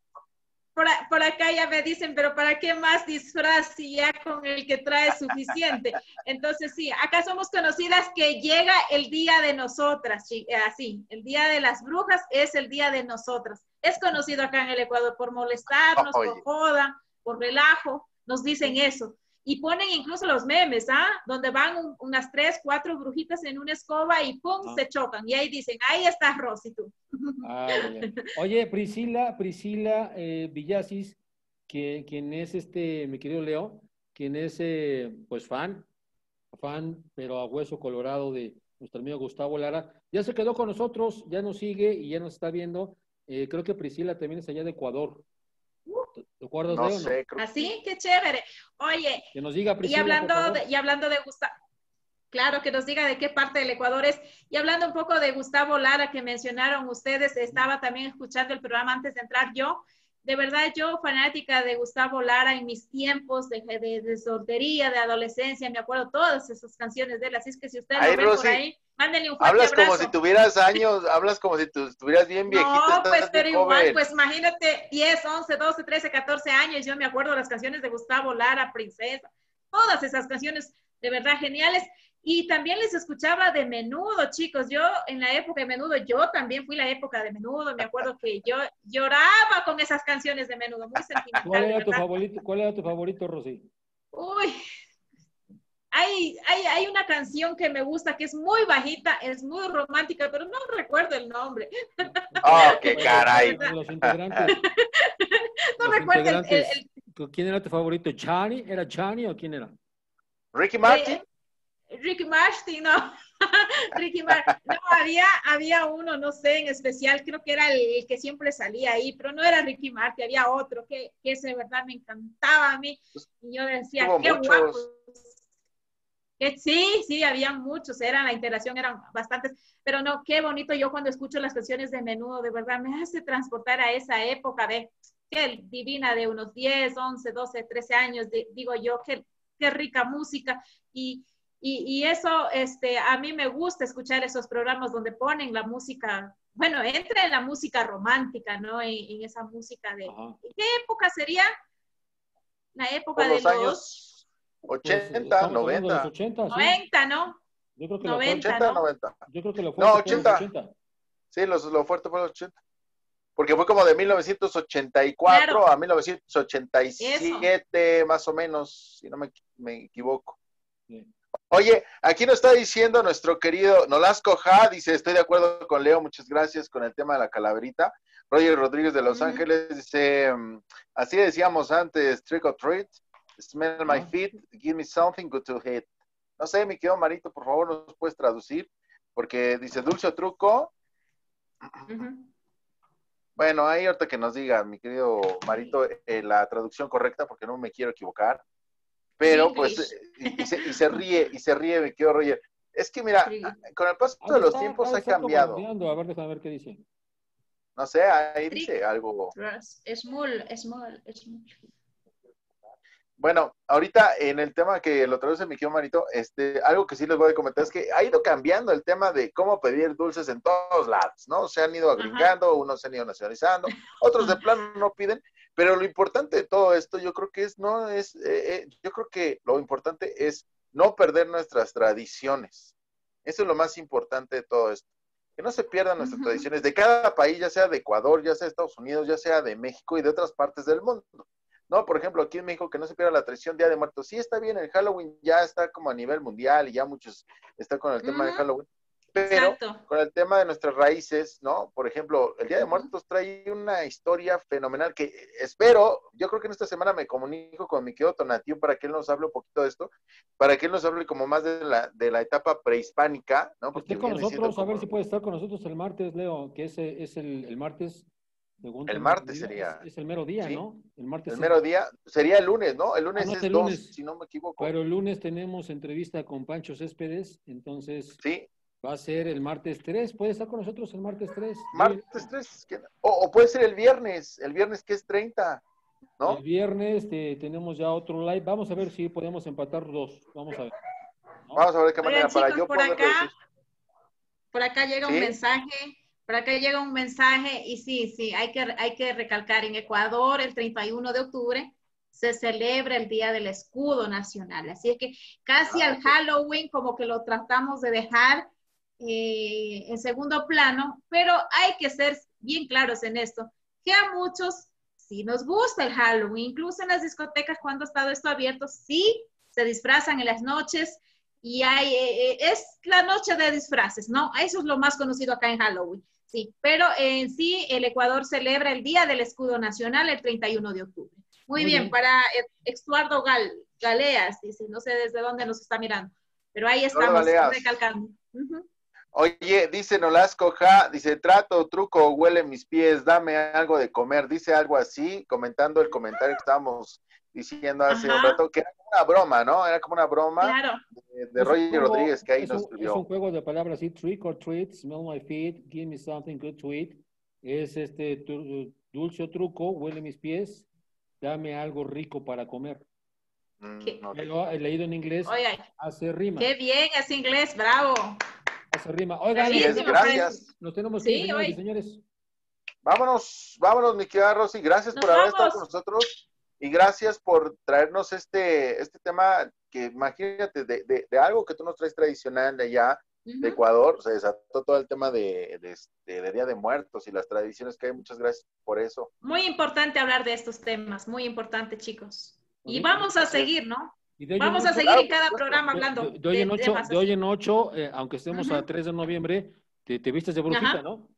Por acá ya me dicen, pero ¿para qué más disfraz si ya con el que trae suficiente? Entonces sí, acá somos conocidas que llega el día de nosotras, así, el día de las brujas es el día de nosotras. Es conocido acá en el Ecuador por molestarnos, por joda, por relajo, nos dicen eso. Y ponen incluso los memes, donde van unas 3, 4 brujitas en una escoba y ¡pum! Se chocan. Y ahí dicen, ahí estás, Rosy, tú. Oye, Priscila Villasis, quien es mi querido Leo, quien es pues fan, pero a hueso colorado de nuestro amigo Gustavo Lara, ya se quedó con nosotros, ya nos sigue y ya nos está viendo. Creo que Priscila también es allá de Ecuador. ¿Te acuerdas, Leo? No sé, creo. Así, qué chévere. Oye, que nos diga Priscila, y hablando de Gustavo, claro, que nos diga de qué parte del Ecuador es. Y hablando un poco de Gustavo Lara, que mencionaron ustedes, estaba también escuchando el programa antes de entrar yo. De verdad, yo fanática de Gustavo Lara en mis tiempos de soltería, de adolescencia, me acuerdo todas esas canciones de él. Así es que si ustedes lo ven Rosy, por ahí, mándenle un fuerte hablas abrazo. Como si tuvieras años, hablas como si estuvieras bien viejita. No, pues, pero igual, pues imagínate, 10, 11, 12, 13, 14 años, yo me acuerdo de las canciones de Gustavo Lara, Princesa, todas esas canciones de verdad geniales. Y también les escuchaba de Menudo, chicos. Yo en la época de Menudo, yo también fui la época de Menudo. Me acuerdo que yo lloraba con esas canciones de Menudo, muy ¿Cuál sentimental, de era tu verdad. favorito? ¿Cuál era tu favorito, Rosy? Uy, hay una canción que me gusta que es muy bajita, es muy romántica, pero no recuerdo el nombre. Oh, qué Bueno, De caray. verdad, los integrantes, no los recuerdo integrantes, ¿quién era tu favorito? ¿Chani? ¿Era Chani o quién era? Ricky Martin. Ricky Martin, no. Ricky Martin. No, había uno, no sé, en especial, creo que era el que siempre salía ahí, pero no era Ricky Martin, había otro que ese de verdad me encantaba a mí. Y yo decía, Tuvo qué guapo. muchos. Sí, había muchos, la integración eran bastantes, pero no, qué bonito yo cuando escucho las canciones de Menudo, de verdad me hace transportar a esa época de, qué divina, de unos 10, 11, 12, 13 años, digo yo, qué rica música, y eso, a mí me gusta escuchar esos programas donde ponen la música, bueno, entra en la música romántica, ¿no? En esa música de, Ajá. ¿qué época sería? La Por época de los los años Pues 80, estamos hablando de los 90. 80, sí. 90, ¿no? Yo creo que lo fuerte, 90, 80, ¿no? 90. yo creo que lo No, fuerte fue los 80. 80. Sí, lo fuerte fue los 80. Porque fue como de 1984 Claro, a eso. 1987, más o menos, si no me equivoco. Sí. Oye, aquí nos está diciendo nuestro querido Nolasco Ja, dice, estoy de acuerdo con Leo, muchas gracias con el tema de la calaverita. Roger Rodríguez de Los Ángeles dice, así decíamos antes, trick or treat, smell my feet, give me something good to hit. No sé, mi querido Marito, por favor, ¿nos puedes traducir? Porque dice dulce o truco. Bueno, ahí ahorita que nos diga, mi querido Marito, la traducción correcta, porque no me quiero equivocar. Pero pues, y se ríe, mi querido Roger. Es que mira, con el paso de los tiempos ha cambiado. A ver, déjame ver qué dice. No sé, ahí dice algo. Small. Bueno, ahorita en el tema que lo traduce mi querido Marito, algo que sí les voy a comentar es que ha ido cambiando el tema de cómo pedir dulces en todos lados, ¿no? Se han ido agringando, unos se han ido nacionalizando, otros de plano no piden, pero lo importante de todo esto, yo creo que yo creo que lo importante es no perder nuestras tradiciones. Eso es lo más importante de todo esto. Que no se pierdan nuestras tradiciones de cada país, ya sea de Ecuador, ya sea de Estados Unidos, ya sea de México y de otras partes del mundo. No, por ejemplo, aquí en México que no se pierda la tradición Día de Muertos. Sí está bien, el Halloween ya está como a nivel mundial y ya muchos están con el tema de Halloween, pero con el tema de nuestras raíces, ¿no? Por ejemplo, el Día de Muertos trae una historia fenomenal que espero, yo creo que en esta semana me comunico con mi querido Tonatiu para que él nos hable un poquito de esto, para que él nos hable como más de la etapa prehispánica, ¿no? Porque esté con nosotros, a ver si puede estar con nosotros el martes, Leo, que ese es el martes. El martes sería. Es el mero día, ¿sí? ¿no? El martes. El mero día sería el lunes, ¿no? El lunes no es el 2, lunes, si no me equivoco. Pero el lunes tenemos entrevista con Pancho Céspedes, entonces sí. Va a ser el martes 3. ¿Puede estar con nosotros el martes 3? Martes 3. O puede ser el viernes que es 30, ¿no? El viernes tenemos ya otro live. Vamos a ver si podemos empatar dos. Vamos a ver. ¿no? Vamos a ver de qué manera. Chicos, para yo poder decir. Por acá llega un mensaje. Por acá llega un mensaje y sí, hay que recalcar, en Ecuador el 31 de octubre se celebra el Día del Escudo Nacional. Así es que casi al Halloween como que lo tratamos de dejar en segundo plano, pero hay que ser bien claros en esto, que a muchos sí nos gusta el Halloween, incluso en las discotecas cuando ha estado esto abierto, sí se disfrazan en las noches y es la noche de disfraces, ¿no? Eso es lo más conocido acá en Halloween. Sí, pero en sí el Ecuador celebra el Día del Escudo Nacional el 31 de octubre. Muy bien, para Estuardo Galeas, dice, no sé desde dónde nos está mirando, pero ahí estamos recalcando. Oye, dice Nolasco Ja, dice, trato, truco, huele mis pies, dame algo de comer, dice algo así, comentando el comentario que estábamos diciendo hace un rato, que era como una broma, ¿no? Era como una broma de Roger Rodríguez que ahí nos escribió. Es un juego de palabras así, trick or treat, smell my feet, give me something good to eat. Es dulce o truco, huele mis pies, dame algo rico para comer. Pero he leído en inglés, hace rima. Qué bien, es inglés, bravo. Hace rima. Oigan, gracias. Nos tenemos que ir, señores y señores. Vámonos, mi querida Rosy. Gracias por haber estado con nosotros y gracias por traernos este tema porque imagínate, de algo que tú nos traes tradicional de allá, de Ujú. Ecuador, se desató todo el tema de Día de Muertos y las tradiciones que hay. Muchas gracias por eso. Muy importante hablar de estos temas, muy importante, chicos. Y Bonito. vamos a Así es. seguir, ¿no? Y de hoy en Vamos a ocho, seguir Claro, en por cada supuesto. programa hablando de hoy en de ocho, temas de hoy así. en ocho, aunque estemos a Ujú. 3 de noviembre, te vistes de brujita, Ajá. ¿no?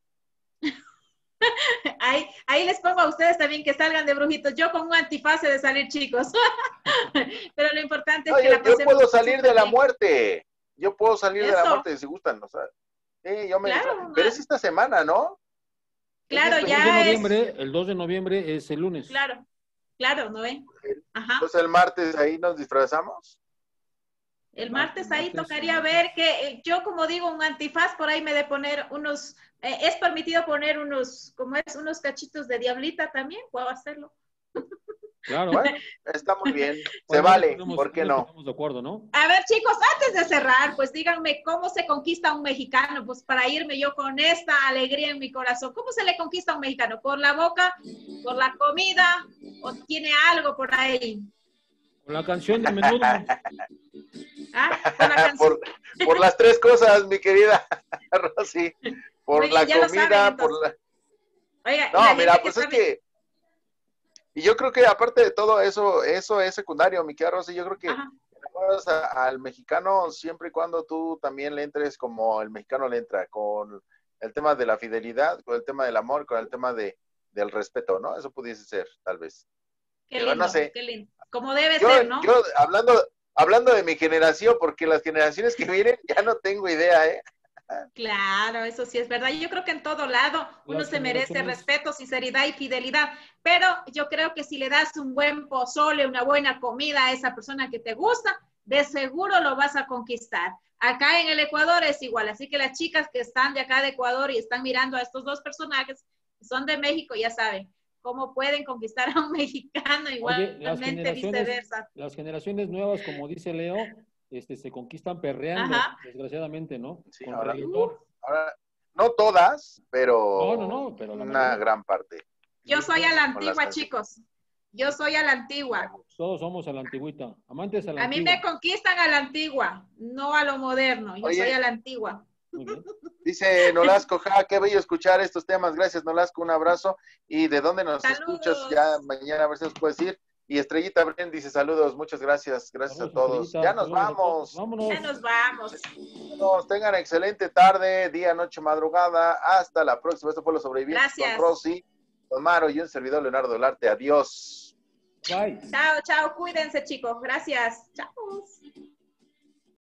Ahí les pongo a ustedes también que salgan de brujitos. Yo con un antifaz he de salir, chicos. Pero lo importante es No, que la yo pasemos puedo salir de súper la bien. muerte. Yo puedo salir de la Eso, muerte si gustan, o sea. Sí, yo me disfrazo. claro, Pero es esta semana, ¿no? Es claro, El 2 de ya es, noviembre, el 2 de noviembre es el lunes. claro, claro, ¿no ven? Ajá. Entonces el martes ahí nos disfrazamos. El El martes ahí martes, el tocaría martes. ver que yo, como digo, un antifaz por ahí me de poner unos, es permitido poner unos, como es, unos cachitos de diablita también, puedo hacerlo. Claro. Bueno, está muy bien. Se Bueno, vale, ¿por ahí qué nos no? ponemos de acuerdo, ¿no? A ver, chicos, antes de cerrar, pues díganme cómo se conquista un mexicano, pues para irme yo con esta alegría en mi corazón. ¿Cómo se le conquista a un mexicano? ¿Por la boca? ¿Por la comida? ¿O tiene algo por ahí? Con la canción del menudo. ¿Ah? Por la canción. por, por las tres cosas, mi querida Rosy. Muy Por bien, la ya lo saben comida, por entonces. la... Oiga, y No, la mira, gente que pues es está bien. que... Y yo creo que aparte de todo eso, eso es secundario, mi querida Rosy. Yo creo que Ajá. enamoras al mexicano siempre y cuando tú también le entres como el mexicano le entra, con el tema de la fidelidad, con el tema del amor, con el tema del respeto, ¿no? Eso pudiese ser, tal vez. Qué Pero no lindo, sé. qué lindo. Como debe Yo, ser, ¿no? yo hablando de mi generación, porque las generaciones que vienen ya no tengo idea, ¿eh? Claro, eso sí es verdad. Yo creo que en todo lado uno Las se merece generaciones, respeto, sinceridad y fidelidad, pero yo creo que si le das un buen pozole, una buena comida a esa persona que te gusta, de seguro lo vas a conquistar. Acá en el Ecuador es igual, así que las chicas que están de acá de Ecuador y están mirando a estos dos personajes que son de México, ya saben cómo pueden conquistar a un mexicano, oye, igualmente viceversa. las generaciones nuevas, como dice Leo, se conquistan perreando, Ajá. desgraciadamente, ¿no? Sí, Con Uf, reggaetón. no todas, No, pero no, pero la una mayoría. gran parte yo soy a la con las antigua, canciones. chicos. Yo soy a la antigua. Todos somos a la antigüita, amantes a la A mí antigua. me conquistan a la antigua, no a lo moderno. Yo soy a Oye, la antigua. Muy bien. dice Nolasco, qué bello escuchar estos temas. Gracias, Nolasco, un abrazo. ¿Y de dónde nos escuchas? Ya Saludos. mañana a ver si nos puedes decir. Y Estrellita Bren dice saludos, muchas gracias, gracias a Saludos, todos. Ya Estrellita. nos Saludos a todos. vamos. Ya Vámonos. nos vamos. Tengan excelente tarde, día, noche, madrugada. Hasta la próxima. Esto fue Los Sobrevivientes con Gracias. Rosy, Don Maro y un servidor Leonardo Dolarte. Adiós. Bye. Chao, chao. Cuídense, chicos. Gracias. Chao.